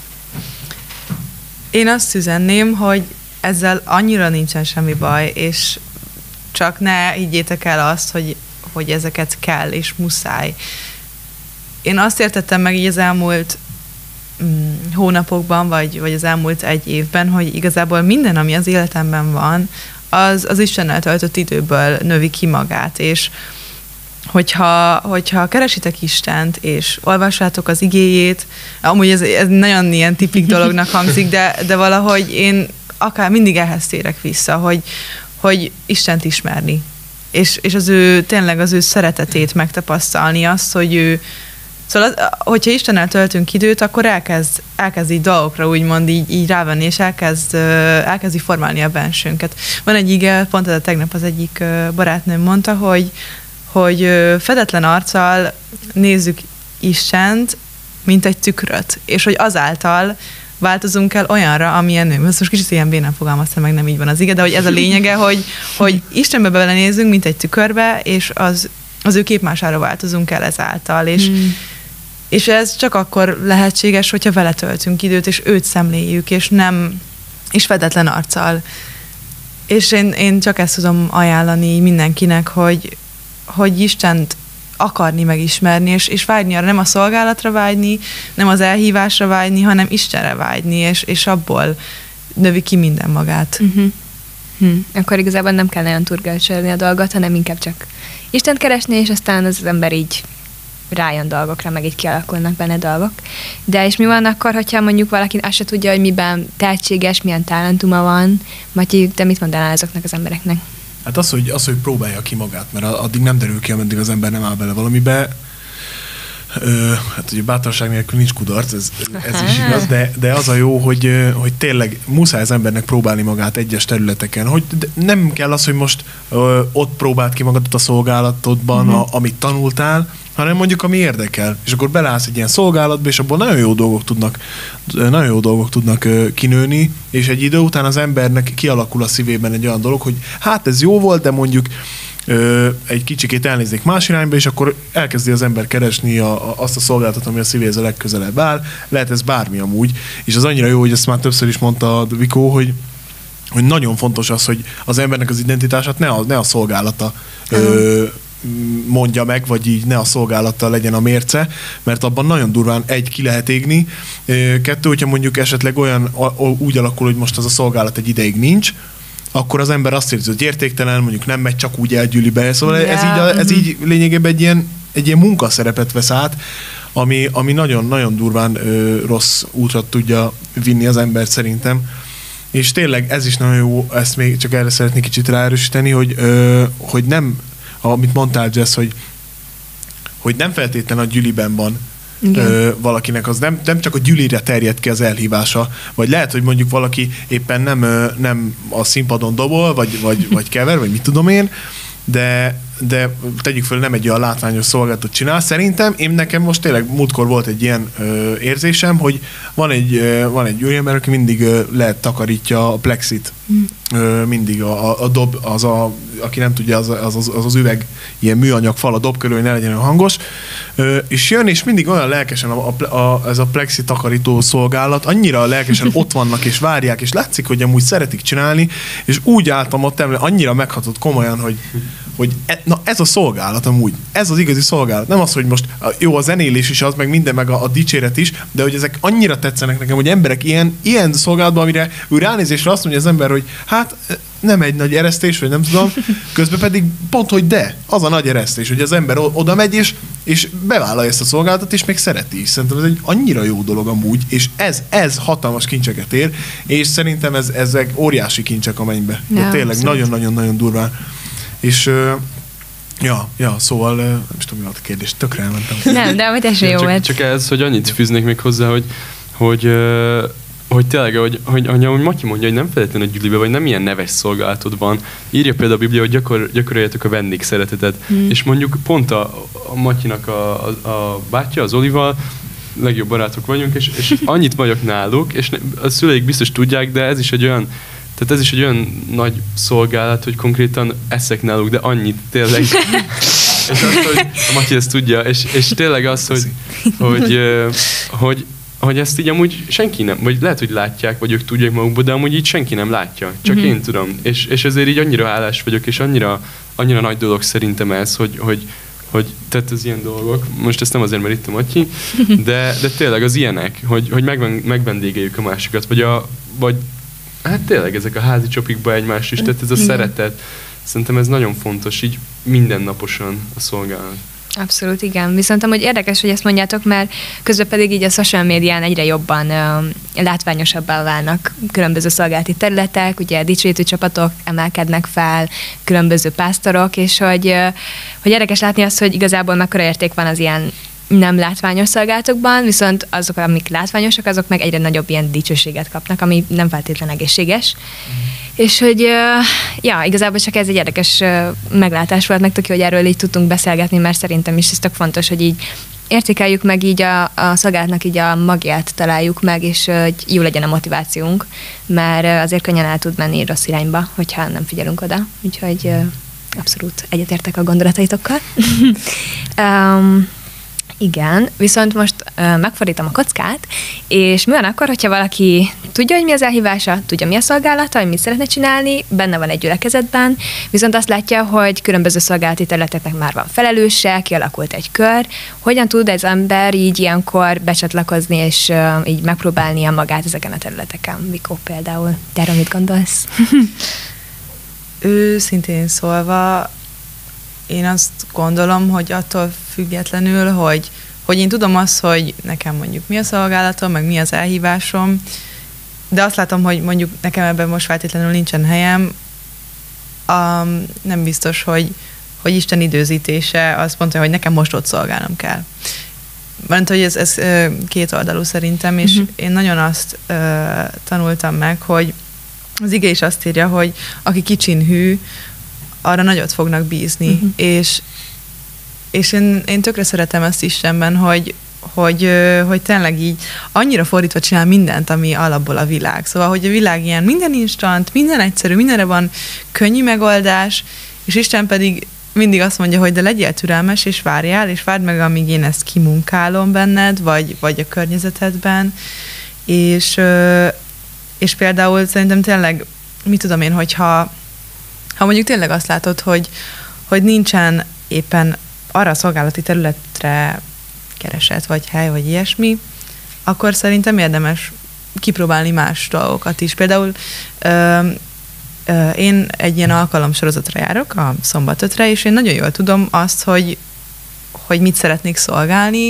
Én azt üzenném, hogy ezzel annyira nincsen semmi baj, és csak ne higgyétek el azt, hogy, hogy ezeket kell és muszáj. Én azt értettem meg így az elmúlt mm, hónapokban, vagy, vagy az elmúlt egy évben, hogy igazából minden, ami az életemben van, az, az Istennel töltött időből növi ki magát, és hogyha, hogyha keresitek Istent, és olvassátok az igéjét, amúgy ez, ez nagyon ilyen tipik dolognak hangzik, de, de valahogy én akár mindig ehhez térek vissza, hogy, hogy Istent ismerni. És, és az ő, tényleg az ő szeretetét megtapasztalni, azt, hogy ő, szóval, hogyha Istennel töltünk időt, akkor elkezd, elkezd így dolgokra úgymond így, így rávenni, és elkezd, elkezdi formálni a bensőnket. Van egy ige, pont ez tegnap az egyik barátnőm mondta, hogy, hogy fedetlen arccal nézzük Istent, mint egy tükröt, és hogy azáltal változunk el olyanra, amilyen nő. Most kicsit ilyen bénán fogalmaztam meg, nem így van az ige, de hogy ez a lényege, hogy, hogy Istenbe belenézünk, mint egy tükörbe, és az, az ő képmására változunk el ezáltal, és, hmm. és ez csak akkor lehetséges, hogyha vele töltünk időt, és őt szemléljük, és nem, és fedetlen arccal. És én, én csak ezt tudom ajánlani mindenkinek, hogy, hogy Istent akarni megismerni, és, és vágyni arra, nem a szolgálatra vágyni, nem az elhívásra vágyni, hanem Istenre vágyni, és, és abból növi ki minden magát. Uh-huh. Hm. Akkor igazából nem kell nagyon turgálcsolni a dolgot, hanem inkább csak Istent keresni, és aztán az ember így rájön dolgokra, meg így kialakulnak benne dolgok. De és mi van akkor, hogyha mondjuk valaki azt se tudja, hogy miben tehetséges, milyen talentuma van? Matyi, te mit mondanál azoknak az embereknek? Hát az, hogy, az, hogy próbálja ki magát, mert addig nem derül ki, ameddig az ember nem áll bele valamibe. Ö, hát ugye bátorság nélkül nincs kudarc, ez, ez is igaz, de, de az a jó, hogy, hogy tényleg muszáj az embernek próbálni magát egyes területeken. Hogy nem kell az, hogy most ö, ott próbáld ki magadat a szolgálatodban, mm-hmm. a, amit tanultál, hanem mondjuk ami érdekel. És akkor beleállsz egy ilyen szolgálatba, és abból nagyon jó dolgok tudnak, nagyon jó dolgok tudnak kinőni, és egy idő után az embernek kialakul a szívében egy olyan dolog, hogy hát ez jó volt, de mondjuk ö, egy kicsikét elnéznék más irányba, és akkor elkezdi az ember keresni a, a, azt a szolgálatot, ami a szívéhez a legközelebb áll. Lehet ez bármi amúgy. És az annyira jó, hogy ezt már többször is mondta a Vikó, hogy hogy nagyon fontos az, hogy az embernek az identitását ne a, ne a szolgálata ö, mondja meg, vagy így ne a szolgálattal legyen a mérce, mert abban nagyon durván egy, ki lehet égni, kettő, hogyha mondjuk esetleg olyan úgy alakul, hogy most az a szolgálat egy ideig nincs, akkor az ember azt érzi, hogy értéktelen, mondjuk nem megy csak úgy elgyűli be, szóval yeah. ez, így, a, ez így lényegében egy ilyen, egy ilyen munkaszerepet vesz át, ami, ami nagyon-nagyon durván ö, rossz útra tudja vinni az embert szerintem. És tényleg ez is nagyon jó, ezt még csak erre szeretnék kicsit ráerősíteni, hogy, ö, hogy nem, amit mondtál, Jess, hogy, hogy nem feltétlen a gyüliben van ö, valakinek, az nem, nem csak a gyülire terjed ki az elhívása, vagy lehet, hogy mondjuk valaki éppen nem, ö, nem a színpadon dobol, vagy, vagy, vagy kever, vagy mit tudom én, de, de tegyük föl, nem egy olyan látványos szolgálatot csinál. Szerintem én nekem most tényleg múltkor volt egy ilyen ö, érzésem, hogy van egy, ö, van egy olyan ember, aki mindig ö, lehet takarítja a plexit. Mm. Ö, mindig a, a, a dob, az a, aki nem tudja, az az, az, az üveg, ilyen műanyag fal a dob körül, hogy ne legyen olyan hangos. Ö, és jön, és mindig olyan lelkesen a, a, a, ez a plexi takarító szolgálat, annyira lelkesen ott vannak, és várják, és látszik, hogy amúgy szeretik csinálni, és úgy álltam ott, annyira meghatott komolyan, hogy hogy e, na ez a szolgálat amúgy, ez az igazi szolgálat. Nem az, hogy most jó, a zenélés is az, meg minden, meg a, a dicséret is, de hogy ezek annyira tetszenek nekem, hogy emberek ilyen, ilyen szolgálatban, amire ő ránézésre azt mondja az ember, hogy hát nem egy nagy eresztés, vagy nem tudom, közben pedig pont, hogy de, az a nagy eresztés, hogy az ember oda megy, és, és bevállalja ezt a szolgálatot, és még szereti is. Szerintem ez egy annyira jó dolog amúgy, és ez, ez hatalmas kincseket ér, és szerintem ez, ezek óriási kincsek a mennybe. Ja, tényleg nagyon-nagyon-nagyon durván. És uh, ja, ja, szóval uh, nem is tudom, mi volt a kérdés, tökre elmentem. Nem, de amit ez jó volt. Csak ez, hogy annyit fűznék még hozzá, hogy, hogy, uh, hogy tényleg, hogy, hogy, hogy, hogy Matyi mondja, hogy nem feltétlenül a gyűlibe, vagy nem ilyen neves szolgálatod van. Írja például a Biblia, hogy gyakor, gyakoroljátok a vendégszeretetet. Hmm. És mondjuk pont a, a Matyinak a, a, a bátyja, az Olival, legjobb barátok vagyunk, és, és annyit vagyok náluk, és a szüleik biztos tudják, de ez is egy olyan Tehát ez is egy olyan nagy szolgálat, hogy konkrétan eszek náluk, de annyit tényleg. És azt, hogy a Matyi ezt tudja, és, és tényleg az, hogy, hogy, hogy, hogy ezt így amúgy senki nem, vagy lehet, hogy látják, vagy ők tudják magukból, de amúgy így senki nem látja. Csak mm-hmm. én tudom. És, és ezért így annyira hálás vagyok, és annyira, annyira nagy dolog szerintem ez, hogy, hogy, hogy tett az ilyen dolgok. Most ezt nem azért, mert itt a Matyi, de, de tényleg az ilyenek, hogy, hogy megvendégeljük a másikat, vagy a, vagy hát tényleg ezek a házi csopikba egymást is, tehát ez a Igen. szeretet, szerintem ez nagyon fontos, így mindennaposan a szolgálat. Abszolút, igen. Viszont amúgy érdekes, hogy ezt mondjátok, mert közben pedig így a social médián egyre jobban uh, látványosabbá válnak különböző szolgálati területek, ugye dicsőítő csapatok emelkednek fel, különböző pásztorok, és hogy, uh, hogy érdekes látni azt, hogy igazából mekkora érték van az ilyen nem látványos szolgálatokban, viszont azok, amik látványosak, azok meg egyre nagyobb ilyen dicsőséget kapnak, ami nem feltétlenül egészséges. Mm. És hogy, ja, igazából csak ez egy érdekes meglátás volt, meg tök jó, hogy erről így tudtunk beszélgetni, mert szerintem is ez tök fontos, hogy így értékeljük meg így a, a szolgálatnak így a magját találjuk meg, és hogy jó legyen a motivációnk, mert azért könnyen el tud menni rossz irányba, hogyha nem figyelünk oda. Úgyhogy abszolút egyetértek a gondolataitokkal. um, Igen, viszont most uh, megfordítom a kockát, és mi van akkor, hogyha valaki tudja, hogy mi az elhívása, tudja, mi a szolgálata, hogy mit szeretne csinálni, benne van egy gyülekezetben, viszont azt látja, hogy különböző szolgálati területeknek már van felelőse, kialakult egy kör. Hogyan tud ez ember így ilyenkor becsatlakozni, és uh, így megpróbálnia magát ezeken a területeken? Vikó például. Te erről mit gondolsz? Őszintén szólva, én azt gondolom, hogy attól függetlenül, hogy, hogy én tudom azt, hogy nekem mondjuk mi a szolgálatom, meg mi az elhívásom, de azt látom, hogy mondjuk nekem ebben most feltétlenül nincsen helyem, um, nem biztos, hogy, hogy Isten időzítése azt mondta, hogy nekem most ott szolgálnom kell. Mert hogy ez, ez két oldalú szerintem, és uh-huh. én nagyon azt uh, tanultam meg, hogy az ige is azt írja, hogy aki kicsin hű, arra nagyot fognak bízni, uh-huh. és, és én, én tökre szeretem ezt Istenben, hogy, hogy, hogy tényleg így annyira fordítva csinál mindent, ami alapból a világ. Szóval, hogy a világ ilyen minden instant, minden egyszerű, mindenre van könnyű megoldás, és Isten pedig mindig azt mondja, hogy de legyél türelmes, és várjál, és várd meg, amíg én ezt kimunkálom benned, vagy, vagy a környezetedben, és, és például szerintem tényleg, mit tudom én, hogyha Ha mondjuk tényleg azt látod, hogy, hogy nincsen éppen arra a szolgálati területre kereset, vagy hely, vagy ilyesmi, akkor szerintem érdemes kipróbálni más dolgokat is. Például ö, ö, én egy ilyen alkalomsorozatra járok, a Szombat ötre, és én nagyon jól tudom azt, hogy, hogy mit szeretnék szolgálni,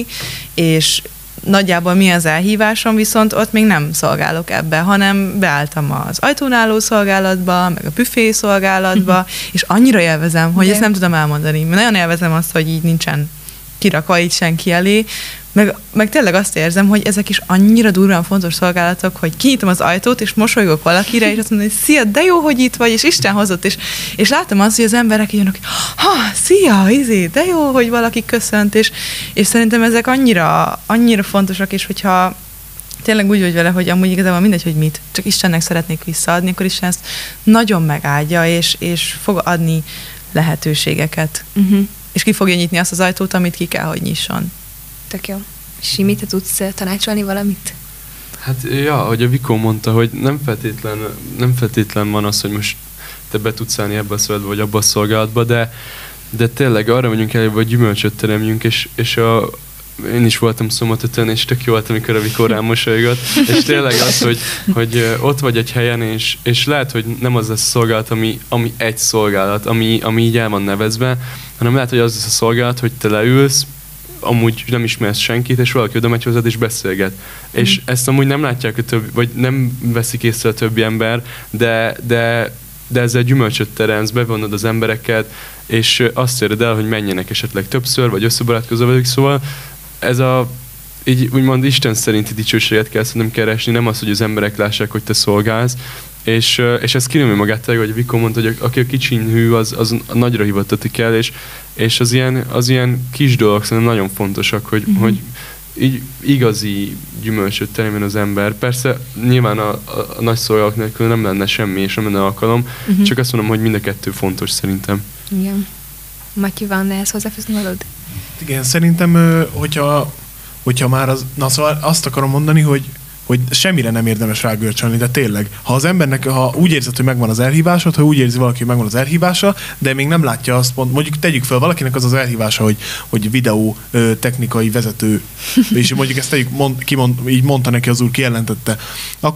és nagyjából mi az elhívásom, viszont ott még nem szolgálok ebbe, hanem beálltam az ajtónáló szolgálatba, meg a büfé szolgálatba, uh-huh. és annyira élvezem, hogy de. Ezt nem tudom elmondani. Nagyon élvezem azt, hogy így nincsen kirakva így senki elé, meg, meg tényleg azt érzem, hogy ezek is annyira durván fontos szolgálatok, hogy kinyitom az ajtót, és mosolygok valakire, és azt mondom, hogy szia, de jó, hogy itt vagy, és Isten hozott, és, és látom azt, hogy az emberek így jönnek, ha, szia, izé, de jó, hogy valaki köszönt, és, és szerintem ezek annyira, annyira fontosak, és hogyha tényleg úgy vagy vele, hogy amúgy igazából mindegy, hogy mit, csak Istennek szeretnék visszaadni, akkor Isten ezt nagyon megáldja, és, és fog adni lehetőségeket. Uh-huh. És ki fogja nyitni azt az ajtót, amit ki kell, hogy nyisson. Tök jó. Simi, te tudsz tanácsolni valamit? Hát ja, ahogy a Vikó mondta, hogy nem feltétlen, nem feltétlen van az, hogy most te be tudsz állni ebbe a szolgálatba, vagy abba a szolgálatba, de, de tényleg arra vagyunk elég, hogy gyümölcsöt teremjünk, és, és a, én is voltam Szombatötön, és tök jó volt, amikor a Vikó rám mosolygott, és tényleg az, hogy, hogy ott vagy egy helyen, és, és lehet, hogy nem az lesz a szolgálat, ami, ami egy szolgálat, ami, ami így el van nevezve, hanem lehet, hogy az lesz a szolgálat, hogy te leülsz, amúgy nem ismersz senkit, és valaki oda megy hozzád, és beszélget. Mm. És ezt amúgy nem látják a többi, vagy nem veszik észre a többi ember, de, de, de ezzel gyümölcsöt teremtsz, bevonod az embereket, és azt éred el, hogy menjenek esetleg többször, vagy összebarátkozol velük, szóval ez a így úgymond Isten szerinti dicsőséget kell szerintem keresni, nem az, hogy az emberek lássák, hogy te szolgálsz, és, és ez kinőmi magát, hogy Vikó mondta, hogy aki a kicsin hű, az, az nagyra hivattatik el, és, és az, ilyen, az ilyen kis dolgok szerintem nagyon fontosak, hogy, uh-huh. hogy így igazi gyümölcsöt teremjen az ember. Persze nyilván a, a, a nagy szolgálatok nélkül nem lenne semmi, és nem lenne alkalom, uh-huh. csak azt mondom, hogy mind a kettő fontos szerintem. Igen. Matyi, van ehhez hozzáfűzni valód? Igen, szerintem, hogyha, hogyha már az, na szóval azt akarom mondani, hogy hogy semmire nem érdemes rágörcsölni, de tényleg, ha az embernek, ha úgy érzed, hogy megvan az elhívásod, ha úgy érzi valaki, hogy megvan az elhívása, de még nem látja azt, mondjuk tegyük fel valakinek az az elhívása, hogy, hogy videó ö, technikai vezető, és mondjuk ezt tegyük, mond, kimond, így mondta neki az úr, kijelentette, akkor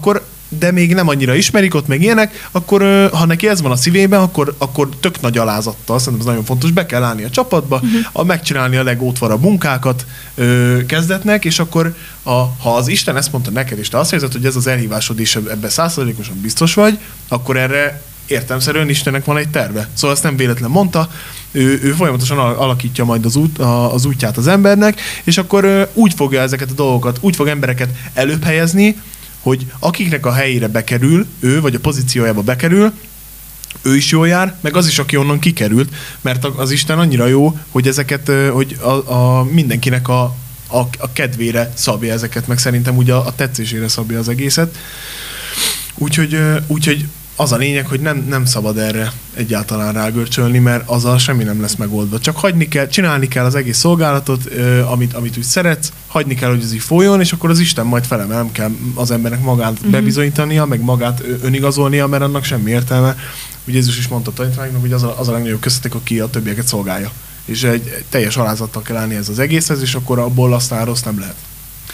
de még nem annyira ismerik ott, meg ilyenek, akkor ha neki ez van a szívében, akkor, akkor tök nagy alázattal, szerintem ez nagyon fontos, be kell állni a csapatba, uh-huh. a, megcsinálni a legótvarabb munkákat ö, kezdetnek, és akkor a, ha az Isten ezt mondta neked, és te azt érzed, hogy ez az elhívásod, és ebben százszerzalékosan biztos vagy, akkor erre értelemszerűen Istennek van egy terve. Szóval ezt nem véletlen mondta, ő, ő folyamatosan alakítja majd az, út, az útját az embernek, és akkor ö, úgy fogja ezeket a dolgokat, úgy fog embereket előbb helyezni, hogy akiknek a helyére bekerül, ő, vagy a pozíciójába bekerül, ő is jól jár, meg az is, aki onnan kikerült, mert az Isten annyira jó, hogy ezeket, hogy a, a mindenkinek a, a, a kedvére szabja ezeket, meg szerintem ugye a, a tetszésére szabja az egészet. Úgyhogy, úgyhogy az a lényeg, hogy nem, nem szabad erre egyáltalán rágörcsölni, mert azzal semmi nem lesz megoldva. Csak hagyni kell, csinálni kell az egész szolgálatot, amit, amit úgy szeretsz, hagyni kell, hogy ez így folyjon, és akkor az Isten majd felemel, nem kell az embernek magát uh-huh. bebizonyítania, meg magát önigazolnia, mert annak semmi értelme. Ugye Jézus is mondta tanítványoknak, hogy az a, az a legnagyobb köztetek, aki a többieket szolgálja. És egy, egy teljes alázattal kell állni ez az egészhez, és akkor abból aztán rossz nem lehet.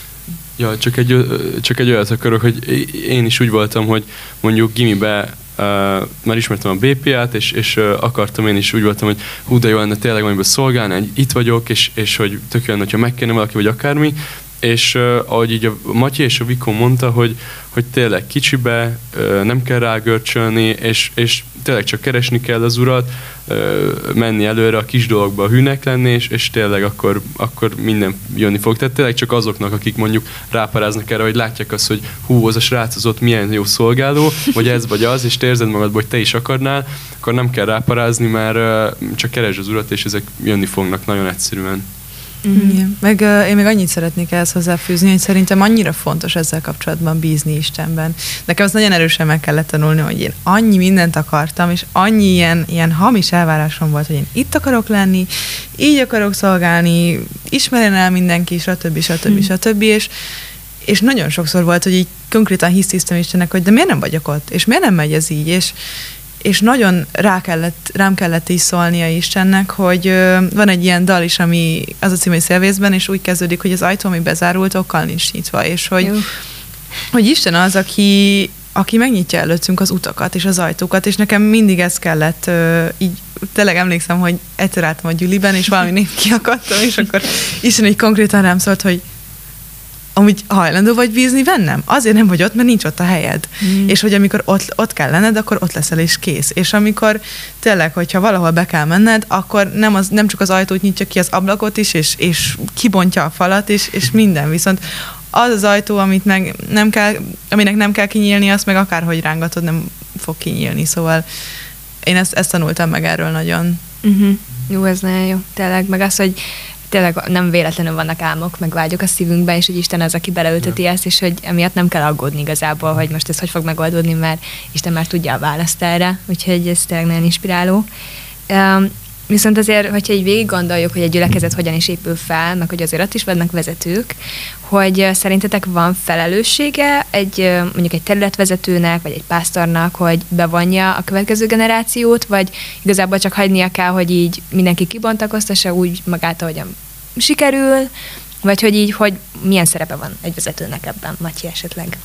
Ja, csak egy, csak egy olyat akarok, hogy én is úgy voltam, hogy mondjuk gimibe uh, már ismertem a bé pé á-t, és, és uh, akartam én is úgy voltam, hogy hú, de jó lenne tényleg valamiben szolgálni, hogy itt vagyok, és, és hogy tök jó lenne, hogyha megkérne valaki, vagy akármi. És uh, ahogy így a Matyi és a Vikó mondta, hogy, hogy tényleg kicsibe, uh, nem kell rágörcsölni, és, és tényleg csak keresni kell az Urat, uh, menni előre a kis dolgokba hűnek lenni, és, és tényleg akkor, akkor minden jönni fog. Tehát tényleg csak azoknak, akik mondjuk ráparáznak erre, hogy látják azt, hogy hú, az a srác az ott milyen jó szolgáló, vagy ez vagy az, és te érzed magadban, hogy te is akarnál, akkor nem kell ráparázni, mert uh, csak keresd az Urat, és ezek jönni fognak nagyon egyszerűen. Mm-hmm. Igen. Meg uh, én még annyit szeretnék ehhez hozzáfűzni, hogy szerintem annyira fontos ezzel kapcsolatban bízni Istenben. Nekem azt nagyon erősen meg kellett tanulni, hogy én annyi mindent akartam, és annyi ilyen, ilyen hamis elvárásom volt, hogy én itt akarok lenni, így akarok szolgálni, ismerjen el mindenki, stb. stb. Mm. stb. És, és nagyon sokszor volt, hogy így konkrétan hisztisztem Istennek, hogy de miért nem vagyok ott, és miért nem megy ez így, és és nagyon rá kellett, rám kellett is szólnia Istennek, hogy ö, van egy ilyen dal is, ami az a cím, hogy Szélvészben, és úgy kezdődik, hogy az ajtó, ami bezárult, okkal nincs nyitva, és hogy, hogy Isten az, aki, aki megnyitja előttünk az utakat és az ajtókat, és nekem mindig ez kellett, ö, így tényleg emlékszem, hogy egyszer álltam a gyüliben, és valami kiakadtam, és akkor Isten így konkrétan rám szólt, hogy amúgy hajlandó vagy bízni bennem? Azért nem vagy ott, mert nincs ott a helyed. Mm. És hogy amikor ott, ott kell lenned, akkor ott leszel és kész. És amikor tényleg, hogyha valahol be kell menned, akkor nem, az, nem csak az ajtót nyitja ki, az ablakot is, és, és kibontja a falat, és, és minden. Viszont az az ajtó, amit meg nem kell, aminek nem kell kinyílni, azt meg akárhogy rángatod, nem fog kinyílni. Szóval én ezt, ezt tanultam meg erről nagyon. Uh-huh. Jó, ez nagyon jó. Tényleg, meg az, hogy tényleg nem véletlenül vannak álmok, meg vágyok a szívünkbe, és hogy Isten az, aki beleülteti ja. ezt, és hogy emiatt nem kell aggódni igazából, hogy most ez hogy fog megoldódni, mert Isten már tudja a választ erre, úgyhogy ez tényleg nagyon inspiráló. Um, viszont azért, hogyha így végig gondoljuk, hogy egy gyülekezet hogyan is épül fel, meg hogy azért ott is vannak vezetők, hogy szerintetek van felelőssége egy mondjuk egy területvezetőnek, vagy egy pásztornak, hogy bevonja a következő generációt, vagy igazából csak hagynia kell, hogy így mindenki kibontakoztassa úgy magát, ahogyan sikerül, vagy hogy így, hogy milyen szerepe van egy vezetőnek ebben, Matyi esetleg?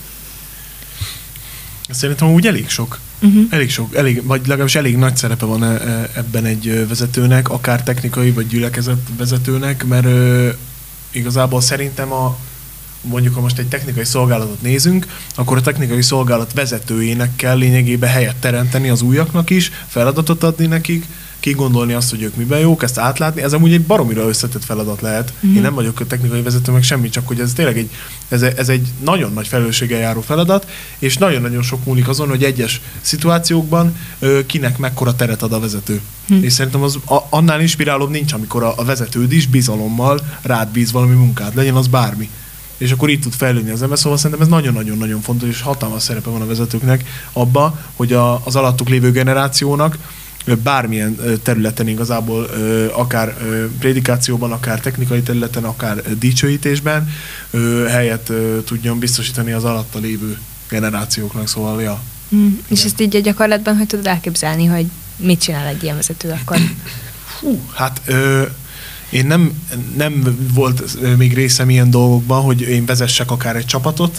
Szerintem úgy elég sok. Uh-huh. Elég sok, elég, vagy legalábbis elég nagy szerepe van ebben egy vezetőnek, akár technikai, vagy gyülekezet vezetőnek, mert ö, igazából szerintem a mondjuk, ha most egy technikai szolgálatot nézünk, akkor a technikai szolgálat vezetőjének kell lényegében helyet teremteni az újaknak is, feladatot adni nekik, kigondolni azt, hogy ők miben jók, ezt átlátni. Ez amúgy egy baromira összetett feladat lehet. Mm-hmm. Én nem vagyok a technikai vezető, meg semmi, csak hogy ez tényleg egy, ez, ez egy nagyon nagy felelősséggel járó feladat, és nagyon-nagyon sok múlik azon, hogy egyes szituációkban ö, kinek mekkora teret ad a vezető. Mm. És szerintem az a, annál inspirálóbb nincs, amikor a, a vezetőd is bizalommal rád bíz valami munkát, legyen az bármi. És akkor így tud fejlődni az ember, szóval szerintem ez nagyon-nagyon-nagyon fontos, és hatalmas szerepe van a vezetőknek abba, hogy a, az alattuk lévő generációnak bármilyen területen igazából, akár prédikációban, akár technikai területen, akár dicsőítésben helyet tudjon biztosítani az alatta lévő generációknak, szóval ja. Mm, és ezt így a gyakorlatban hogy tudod elképzelni, hogy mit csinál egy ilyen vezető akkor? Hú, hát ö, én nem, nem volt még részem ilyen dolgokban, hogy én vezessek akár egy csapatot,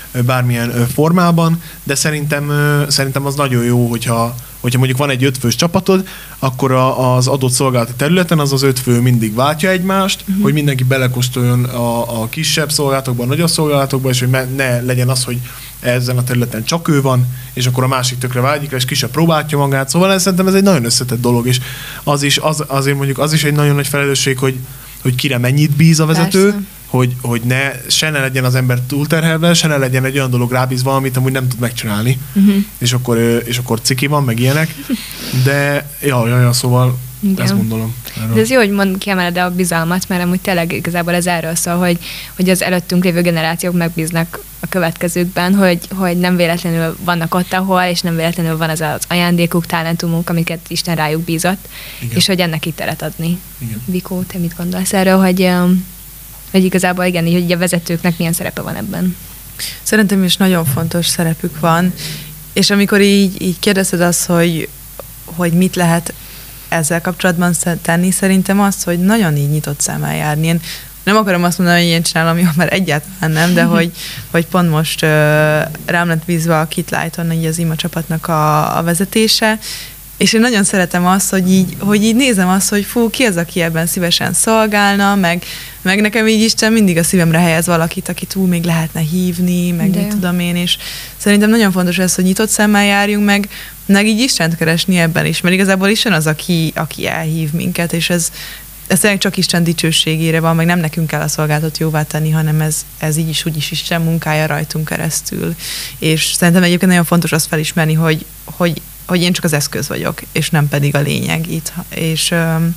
bármilyen formában, de szerintem, szerintem az nagyon jó, hogyha, hogyha mondjuk van egy ötfős csapatod, akkor a, az adott szolgálati területen az az öt fő mindig váltja egymást, uh-huh. hogy mindenki belekóstoljon a, a kisebb szolgálatokban, a nagyobb szolgálatokban, és hogy ne legyen az, hogy ezen a területen csak ő van, és akkor a másik tökre vágyik, és ki se próbálja magát. Szóval ez, szerintem ez egy nagyon összetett dolog, és az is, az, azért mondjuk az is egy nagyon nagy felelősség, hogy, hogy kire mennyit bíz a vezető, hogy, hogy ne, se ne legyen az ember túlterhelve, se ne legyen egy olyan dolog rábízva, amit amúgy nem tud megcsinálni. Uh-huh. És, akkor, és akkor ciki van, meg ilyenek. De, ja, ja, ja szóval igen. Ezt gondolom. Erről. De ez jó, hogy mond, kiemeled a bizalmat, mert amúgy tényleg igazából ez erről szól, hogy, hogy az előttünk lévő generációk megbíznak a következőkben, hogy, hogy nem véletlenül vannak ott, ahol, és nem véletlenül van az az ajándékuk, talentumunk, amiket Isten rájuk bízott, igen. és hogy ennek itt teret adni. Igen. Vikó, te mit gondolsz erről, hogy, hogy igazából igen, hogy a vezetőknek milyen szerepe van ebben? Szerintem is nagyon fontos szerepük van, és amikor így, így kérdezed azt, hogy, hogy mit lehet ezzel kapcsolatban tenni, szerintem az, hogy nagyon így nyitott szemmel járni. Én nem akarom azt mondani, hogy én csinálom, jó, mert egyáltalán nem, de hogy, hogy pont most uh, rám lett bízva a Kit Lighton, így az ima csapatnak a, a vezetése, és én nagyon szeretem azt, hogy így, hogy így nézem azt, hogy fú, ki az, aki ebben szívesen szolgálna, meg, meg nekem így Isten mindig a szívemre helyez valakit, akit túl még lehetne hívni, meg de mit tudom én, és szerintem nagyon fontos ez, hogy nyitott szemmel járjunk, meg, meg így Istent keresni ebben is, mert igazából Isten az, aki, aki elhív minket, és ez, ez tényleg csak Isten dicsőségére van, meg nem nekünk kell a szolgálatot jóvá tenni, hanem ez, ez így is úgy is Isten munkája rajtunk keresztül. És szerintem egyébként nagyon fontos azt felismerni, hogy, hogy hogy én csak az eszköz vagyok, és nem pedig a lényeg itt. És,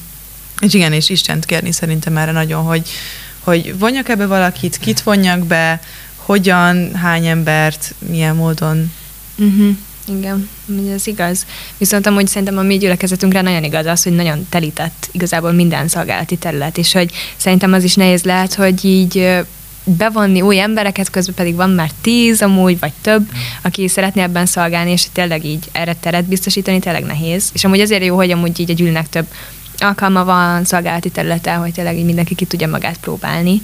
és igen, és Istent kérni szerintem erre nagyon, hogy, hogy vonjak ebbe valakit, kit vonjak be, hogyan, hány embert, milyen módon. Uh-huh. Igen, ez igaz. Viszont amúgy szerintem a mi gyülekezetünkre nagyon igaz az, hogy nagyon telített igazából minden szolgálati terület, és hogy szerintem az is nehéz lehet, hogy így bevonni új embereket, közben pedig van már tíz amúgy, vagy több, aki szeretné ebben szolgálni, és tényleg így erre teret biztosítani, tényleg nehéz. És amúgy azért jó, hogy amúgy így a gyűlnek több alkalma van szolgálati területen, hogy tényleg így mindenki ki tudja magát próbálni.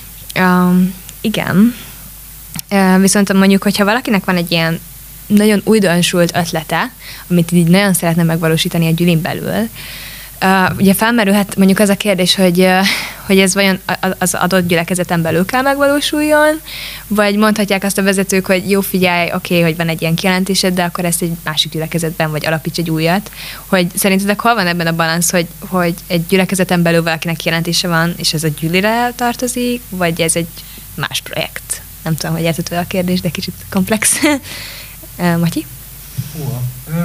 Um, igen. Uh, viszont mondjuk, hogyha valakinek van egy ilyen nagyon újdonsult ötlete, amit így nagyon szeretne megvalósítani a gyűlin belül, Uh, ugye felmerülhet mondjuk az a kérdés, hogy, uh, hogy ez vajon az adott gyülekezeten belül kell megvalósuljon, vagy mondhatják azt a vezetők, hogy jó, figyelj, oké, okay, hogy van egy ilyen kijelentésed, de akkor ezt egy másik gyülekezetben, vagy alapíts egy újat. Hogy szerintetek hol van ebben a balansz, hogy, hogy egy gyülekezeten belül valakinek kijelentése van, és ez a gyűlire tartozik, vagy ez egy más projekt? Nem tudom, hogy értető a kérdés, de kicsit komplex. uh, Matyi? Húha.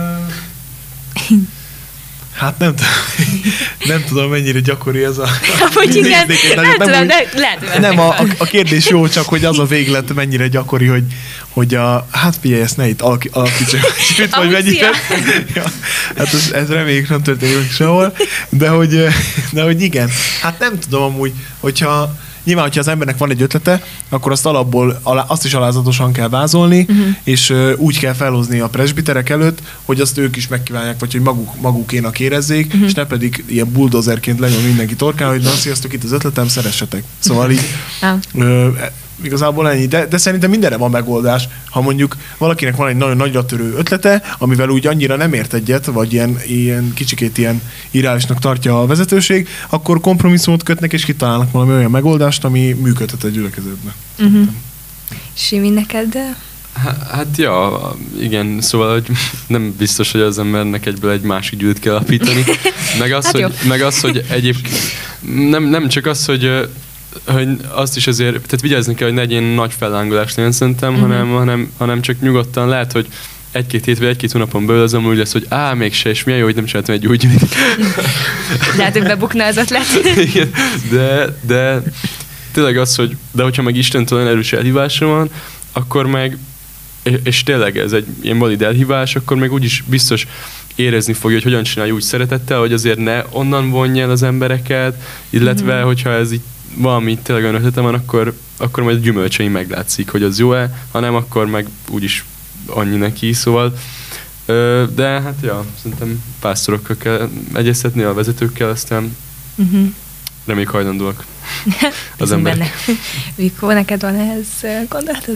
Uh... Hát nem, nem tudom, mennyire gyakori ez a... Hogy igen, nem, nem tudom, de lehet. Nem, a, a kérdés jó, csak hogy az a véglet mennyire gyakori, hogy, hogy a... Hát figyelj, ezt ne itt alakítsam, vagy mennyire... Ja, hát ez, ez reméljük nem történik sehol, de hogy, de hogy igen. Hát nem tudom amúgy, hogyha... Nyilván, hogyha az embernek van egy ötlete, akkor azt alapból, azt is alázatosan kell vázolni, uh-huh. és uh, úgy kell felhozni a presbiterek előtt, hogy azt ők is megkívánják, vagy hogy maguk, magukénak érezzék, uh-huh. és ne pedig ilyen bulldozerként legyen mindenki torkán, hogy na, sziasztok, itt az ötletem, szeressetek. Szóval így uh, igazából ennyi. De, de szerintem mindenre van megoldás. Ha mondjuk valakinek van egy nagyon nagyra törő ötlete, amivel úgy annyira nem ért egyet, vagy ilyen, ilyen kicsikét ilyen irreálisnak tartja a vezetőség, akkor kompromisszumot kötnek, és kitalálnak valami olyan megoldást, ami működhet egy gyülekezetben. Uh-huh. Simi, neked? Hát ja, igen, szóval hogy nem biztos, hogy az embernek egyből egy másik gyűlt kell alapítani. Meg az, hát hogy, meg az hogy egyébként nem, nem csak az, hogy hogy azt is azért, tehát vigyázni kell, hogy ne egy ilyen nagy fellángolás legyen szerintem, uh-huh. hanem, hanem, hanem csak nyugodtan lehet, hogy egy-két hét vagy egy-két hónapon belül az amúgy lesz, hogy á, mégse, és milyen jó, hogy nem csináltam egy úgy gyűjt. Lehet, hogy bebukna az ötlet. Igen, de, de tényleg az, hogy de hogyha meg Istentől olyan erős elhívása van, akkor meg, és tényleg ez egy ilyen valid elhívás, akkor meg úgyis biztos érezni fogja, hogy hogyan csinálja úgy szeretettel, hogy azért ne onnan vonja el az embereket, illetve uh-huh. hogyha ez így valami tényleg olyan ötlete van, akkor, akkor majd a gyümölcsein meglátszik, hogy az jó-e, ha nem, akkor meg úgyis annyi neki, szóval. De hát ja, szerintem pásztorokkal kell egyeztetni, a vezetőkkel, aztán uh-huh. reméljük hajlandóak az emberek. Vikó, neked van ehhez gondolatod?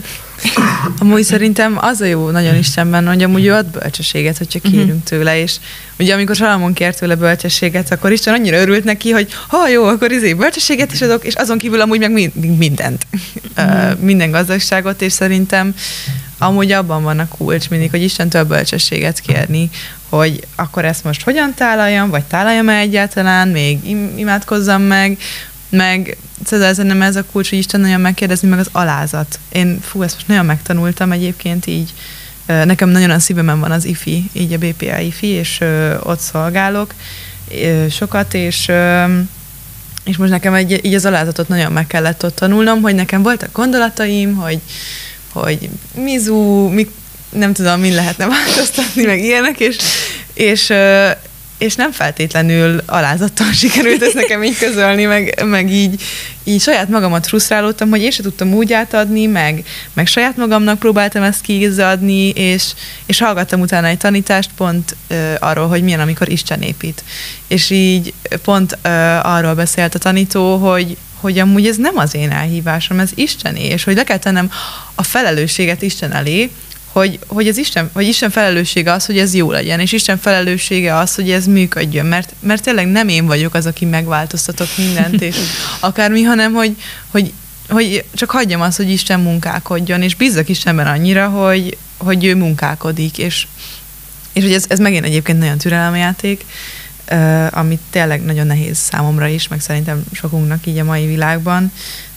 Amúgy szerintem az a jó nagyon Istenben, hogy amúgy ő ad bölcsességet, hogyha kérünk uh-huh. tőle, és ugye amikor Salamon kért tőle bölcsességet, akkor Isten annyira örült neki, hogy ha jó, akkor izé bölcsességet is adok, és azon kívül amúgy meg mindent, uh-huh. minden gazdagságot, és szerintem amúgy abban van a kulcs mindig, hogy Istentől bölcsességet kérni, hogy akkor ezt most hogyan tálaljam, vagy tálaljam-e egyáltalán, még im- imádkozzam meg, meg szóval nem ez a kulcs, hogy Isten nagyon megkérdezni, meg az alázat. Én fú, ezt most nagyon megtanultam egyébként így. Nekem nagyon a szívemen van az ifi, így a bé pé á ifi, és ö, ott szolgálok ö, sokat, és, ö, és most nekem egy, így az alázatot nagyon meg kellett ott tanulnom, hogy nekem voltak gondolataim, hogy, hogy mizu, mi, nem tudom, min lehetne változtatni, meg ilyenek, és, és ö, és nem feltétlenül alázattal sikerült ezt nekem így közölni, meg, meg így, így saját magamat frusztrálódtam, hogy én se tudtam úgy átadni, meg, meg saját magamnak próbáltam ezt kiizzadni, és, és hallgattam utána egy tanítást pont uh, arról, hogy milyen, amikor Isten épít. És így pont uh, arról beszélt a tanító, hogy, hogy amúgy ez nem az én elhívásom, ez Istené, és hogy le kell tennem a felelősséget Isten elé, hogy, hogy, az Isten, hogy Isten felelőssége az, hogy ez jó legyen, és Isten felelőssége az, hogy ez működjön, mert, mert tényleg nem én vagyok az, aki megváltoztatok mindent, és akármi, hanem hogy, hogy, hogy csak hagyjam azt, hogy Isten munkálkodjon, és bízzak Istenben annyira, hogy, hogy ő munkálkodik, és, és hogy ez, ez megint egyébként nagyon türelemjáték, uh, amit tényleg nagyon nehéz számomra is, meg szerintem sokunknak így a mai világban,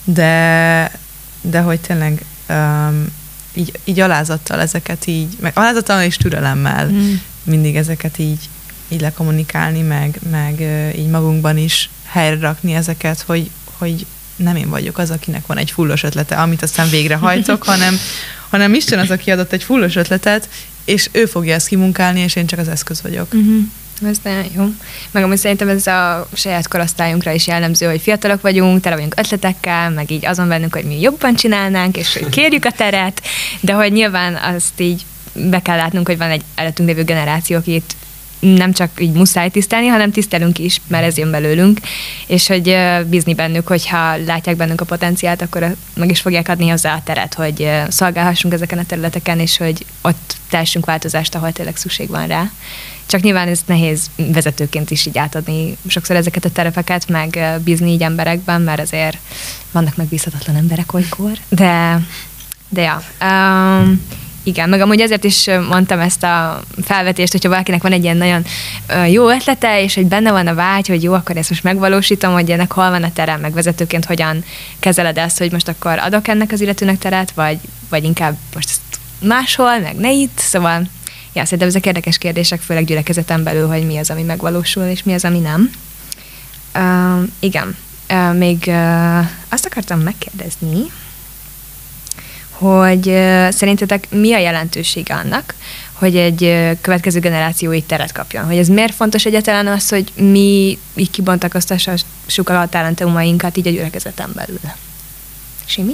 de, de hogy tényleg um, Így, így alázattal ezeket így, meg alázattal és türelemmel mm. mindig ezeket így, így lekommunikálni, meg, meg így magunkban is helyre rakni ezeket, hogy, hogy nem én vagyok az, akinek van egy fullos ötlete, amit aztán végrehajtok, hanem, hanem Isten az, aki adott egy fullos ötletet, és ő fogja ezt kimunkálni, és én csak az eszköz vagyok. Mm-hmm. Ez nagyon jó. Meg amúgy szerintem ez a saját korosztályunkra is jellemző, hogy fiatalok vagyunk, tele vagyunk ötletekkel, meg így azon bennünk, hogy mi jobban csinálnánk, és hogy kérjük a teret, de hogy nyilván azt így be kell látnunk, hogy van egy előttünk lévő generáció, akit nem csak így muszáj tisztelni, hanem tisztelünk is, mert ez jön belőlünk, és hogy bízni bennük, hogyha látják bennünk a potenciált, akkor meg is fogják adni hozzá a teret, hogy szolgálhassunk ezeken a területeken, és hogy ott tessünk változást, ahol tényleg szükség van rá. Csak nyilván ez nehéz vezetőként is így átadni sokszor ezeket a terepeket, meg bízni így emberekben, mert azért vannak megbízhatatlan emberek olykor, de, de ja. Um, Igen, meg amúgy ezért is mondtam ezt a felvetést, hogyha valakinek van egy ilyen nagyon jó ötlete, és hogy benne van a vágy, hogy jó, akkor ezt most megvalósítom, hogy ennek hol van a terem, meg vezetőként hogyan kezeled ezt, hogy most akkor adok ennek az illetőnek teret, vagy, vagy inkább most ezt máshol, meg ne itt, szóval ja, szerintem ezek érdekes kérdések, főleg gyülekezeten belül, hogy mi az, ami megvalósul, és mi az, ami nem. Uh, igen, uh, még uh, azt akartam megkérdezni, hogy uh, szerintetek mi a jelentősége annak, hogy egy uh, következő generáció így teret kapjon? Hogy ez miért fontos egyáltalán az, hogy mi így kibontakoztassuk a talentumainkat így a gyülekezeten belül? Simi?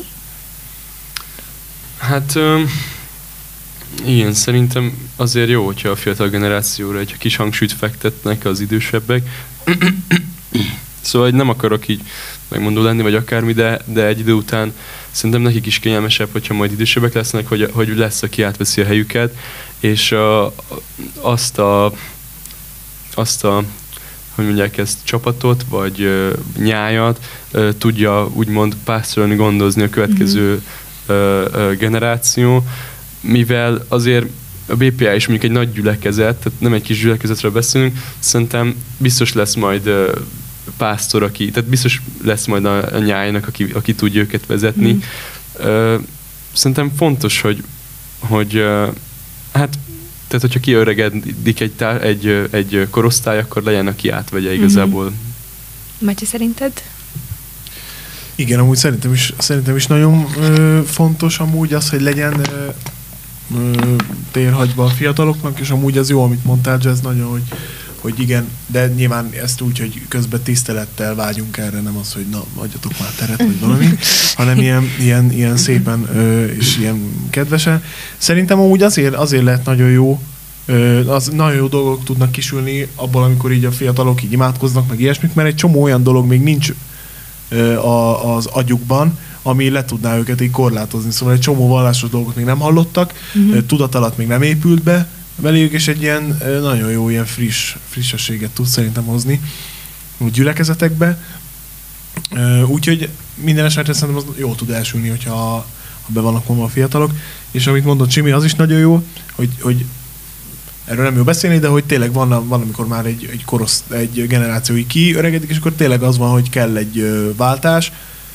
Hát uh, igen, szerintem azért jó, hogyha a fiatal generációra egy kis hangsúlyt fektetnek az idősebbek. Szóval nem akarok így megmondó lenni, vagy akármi, de, de egy idő után szerintem nekik is kényelmesebb, hogyha majd idősebbek lesznek, hogy, hogy lesz, aki átveszi a helyüket, és a, azt a azt a, hogy mondják ezt, csapatot, vagy uh, nyájat uh, tudja úgymond pásztorolni, gondozni a következő uh, uh, generáció, mivel azért a bé pé á is mondjuk egy nagy gyülekezet, tehát nem egy kis gyülekezetről beszélünk, szerintem biztos lesz majd uh, pásztor, aki, tehát biztos lesz majd a, a nyájnak, aki, aki tudja őket vezetni. Mm. Uh, szerintem fontos, hogy, hogy uh, hát, tehát hogyha kiöregedik egy, tár, egy, egy korosztály, akkor legyen, aki átvegye igazából. Mm-hmm. Matyi, szerinted? Igen, amúgy szerintem is, szerintem is nagyon ö, fontos amúgy az, hogy legyen ö, ö, térhagyva a fiataloknak, és amúgy az jó, amit mondtál, Jazz, nagyon, hogy hogy igen, de nyilván ezt úgy, hogy közben tisztelettel vágyunk erre, nem az, hogy na, adjatok már teret, vagy valami, hanem ilyen, ilyen, ilyen szépen ö, és ilyen kedvesen. Szerintem amúgy azért, azért lehet nagyon jó, ö, az nagyon jó dolgok tudnak kisülni abból, amikor így a fiatalok így imádkoznak, meg ilyesmik, mert egy csomó olyan dolog még nincs ö, a, az agyukban, ami le tudná őket így korlátozni. Szóval egy csomó vallásos dolgot még nem hallottak, uh-huh. tudat alatt még nem épült be beléjük, és egy ilyen nagyon jó, ilyen friss, frissességet tud szerintem hozni úgy gyülekezetekbe. Úgyhogy minden esetre szerintem az jól tud elsülni, hogyha ha be vannak vonva a fiatalok. És amit mondott Csimi, az is nagyon jó, hogy, hogy erről nem jó beszélni, de hogy tényleg van, van amikor már egy, egy, korosz, egy generáció így kiöregedik, és akkor tényleg az van, hogy kell egy ö, váltás,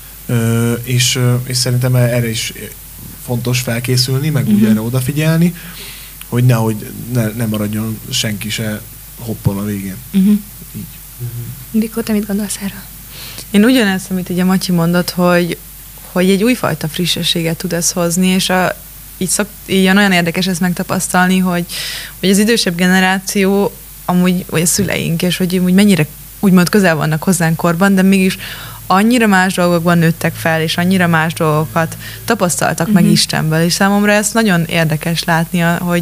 ö, és, ö, és szerintem erre is fontos felkészülni, meg uh-huh. úgy erre odafigyelni, hogy nehogy ne, ne maradjon senki se hoppon a végén. Uh-huh. Így. Uh-huh. Bikó, te mit gondolsz erről? Én ugyanezt, amit ugye Matyi mondott, hogy, hogy egy újfajta frissességet tud ez hozni, és a, így, szok, így nagyon érdekes ezt megtapasztalni, hogy, hogy az idősebb generáció, amúgy, vagy a szüleink, és hogy úgy mennyire úgymond közel vannak hozzánk korban, de mégis annyira más dolgokban nőttek fel, és annyira más dolgokat tapasztaltak uh-huh. meg Istenből, és számomra ez nagyon érdekes látni, hogy,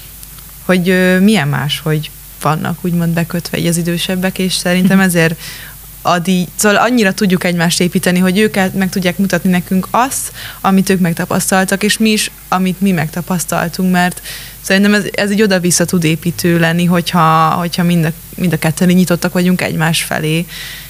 hogy milyen más, hogy vannak úgymond bekötve így az idősebbek, és szerintem ezért Adi, szóval annyira tudjuk egymást építeni, hogy ők meg tudják mutatni nekünk azt, amit ők megtapasztaltak, és mi is, amit mi megtapasztaltunk, mert szerintem ez, ez így oda-vissza tud építő lenni, hogyha, hogyha mind, a, mind a ketten nyitottak vagyunk egymás felé,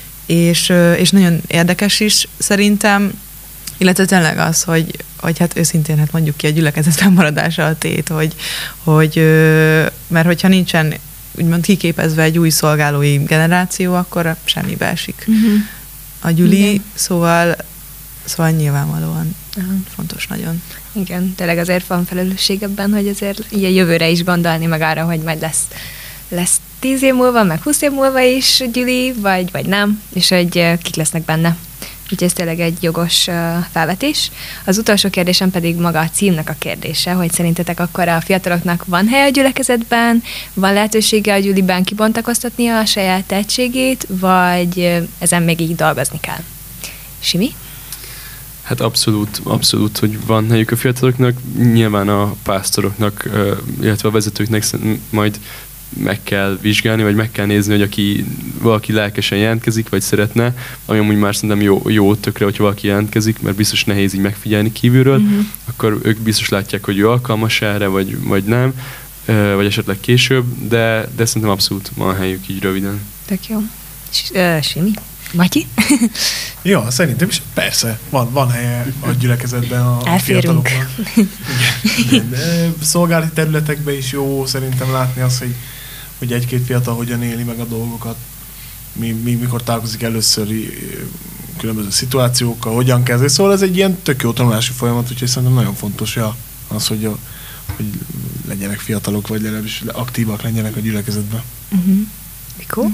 és, és nagyon érdekes is szerintem, illetve tényleg az, hogy, hogy hát őszintén hát mondjuk ki a gyülekezet fennmaradása a tét, hogy, hogy mert hogyha nincsen úgymond kiképezve egy új szolgálói generáció, akkor semmibe esik uh-huh. a gyüli, igen. szóval, szóval nyilvánvalóan uh-huh. fontos nagyon. Igen, tényleg azért van felelősség ebben, hogy azért ilyen jövőre is gondolni, meg arra, hogy majd lesz, lesz tíz év múlva, meg húsz év múlva is gyüli, vagy, vagy nem, és hogy kik lesznek benne. Úgyhogy ez tényleg egy jogos uh, felvetés. Az utolsó kérdésem pedig maga a címnek a kérdése, hogy szerintetek akkor a fiataloknak van hely a gyülekezetben, van lehetősége a gyüliben kibontakoztatnia a saját tehetségét, vagy ezen még így dolgozni kell? Simi? Hát abszolút, abszolút, hogy van helyük a fiataloknak, nyilván a pásztoroknak, illetve a vezetőknek majd meg kell vizsgálni, vagy meg kell nézni, hogy aki valaki lelkesen jelentkezik, vagy szeretne, ami amúgy már szerintem jó, jó tökre, hogyha valaki jelentkezik, mert biztos nehéz így megfigyelni kívülről, uh-huh. akkor ők biztos látják, hogy ő alkalmas erre, vagy, vagy nem, vagy esetleg később, de, de szerintem abszolút van helyük így röviden. Tök jó. Uh, Simi? Matyi? Ja, szerintem is persze, van, van helye a gyülekezetben a Elférünk. Fiataloknak. Igen, igen. Szolgálati területekben is jó szerintem látni azt, hogy, hogy egy-két fiatal hogyan éli meg a dolgokat, mi, mi, mikor találkozik először különböző szituációkkal, hogyan kezdő. Szóval ez egy ilyen tök jó tanulási folyamat, úgyhogy szerintem nagyon fontos ja, az, hogy, a, hogy legyenek fiatalok, vagy legalábbis aktívak legyenek a gyülekezetben. Uh-huh. Mikor?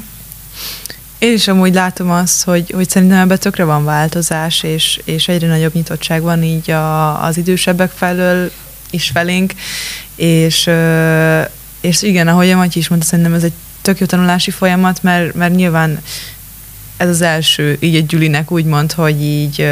Én is amúgy látom azt, hogy, hogy szerintem ebben tökre van változás, és, és egyre nagyobb nyitottság van így a, az idősebbek felől is felénk, és, és igen, ahogy a Matyi is mondta, szerintem ez egy tök jó tanulási folyamat, mert, mert nyilván ez az első így egy gyülinek úgymond, hogy így,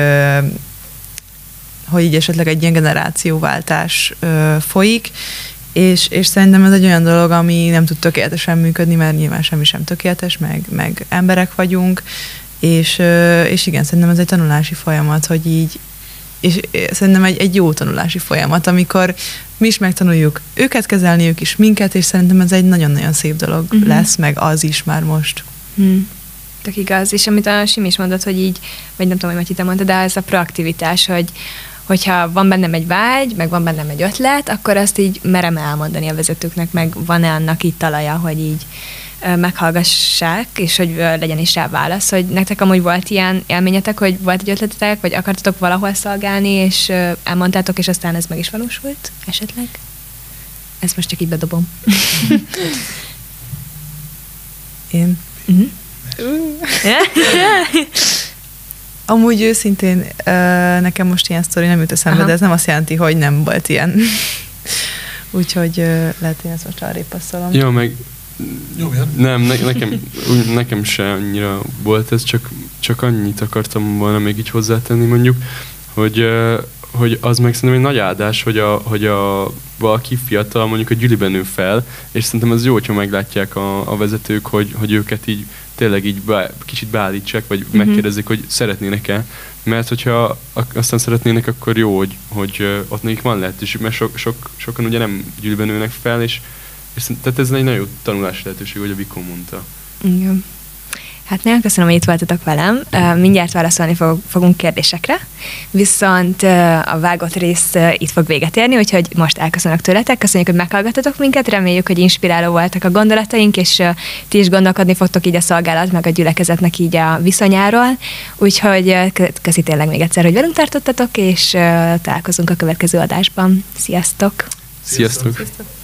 hogy így esetleg egy ilyen generációváltás folyik, És, és szerintem ez egy olyan dolog, ami nem tud tökéletesen működni, mert nyilván semmi sem tökéletes, meg, meg emberek vagyunk, és, és igen, szerintem ez egy tanulási folyamat, hogy így, és szerintem egy, egy jó tanulási folyamat, amikor mi is megtanuljuk őket kezelni, ők is minket, és szerintem ez egy nagyon-nagyon szép dolog uh-huh. lesz, meg az is már most. Hmm. Tök igaz, és amit a Simi is mondott, hogy így, vagy nem tudom, hogy Matyi te mondta, de ez a proaktivitás, hogy hogyha van bennem egy vágy, meg van bennem egy ötlet, akkor azt így merem elmondani a vezetőknek, meg van-e annak így talaja, hogy így meghallgassák, és hogy legyen is rá válasz, hogy nektek amúgy volt ilyen élményetek, hogy volt egy ötletetek, vagy akartatok valahol szolgálni, és elmondtátok, és aztán ez meg is valósult esetleg? Ezt most csak így bedobom. Én? Uh-huh. Amúgy őszintén nekem most ilyen sztori nem jut eszembe, aha. de ez nem azt jelenti, hogy nem volt ilyen. Úgyhogy lehet, hogy ezt most arrébb passzolom. Jó, meg Jó, nem, ne, nekem, nekem se annyira volt ez, csak, csak annyit akartam volna még így hozzátenni mondjuk, hogy, hogy az meg szerintem egy nagy áldás, hogy a, hogy a valaki fiatal mondjuk a gyüliben nő fel, és szerintem az jó, hogyha meglátják a, a vezetők, hogy, hogy őket így tényleg így be, kicsit beállítsák, vagy Mhm. megkérdezik, hogy szeretnének-e, mert hogyha ak- aztán szeretnének, akkor jó, hogy, hogy ö, ott nekik van lehetőség, mert sok, sok, sokan ugye nem gyűlben nőnek fel, és, és tehát ez egy nagyon jó tanulási lehetőség, hogy a Vikó mondta. Igen. Hát nagyon köszönöm, hogy itt voltatok velem. Uh, mindjárt válaszolni fog, fogunk kérdésekre, viszont uh, a vágott rész uh, itt fog véget érni, úgyhogy most elköszönök tőletek. Köszönjük, hogy meghallgattatok minket, reméljük, hogy inspiráló voltak a gondolataink, és uh, ti is gondolkodni fogtok így a szolgálat, meg a gyülekezetnek így a viszonyáról. Úgyhogy uh, köszi tényleg még egyszer, hogy velünk tartottatok, és uh, találkozunk a következő adásban. Sziasztok! Sziasztok! Sziasztok.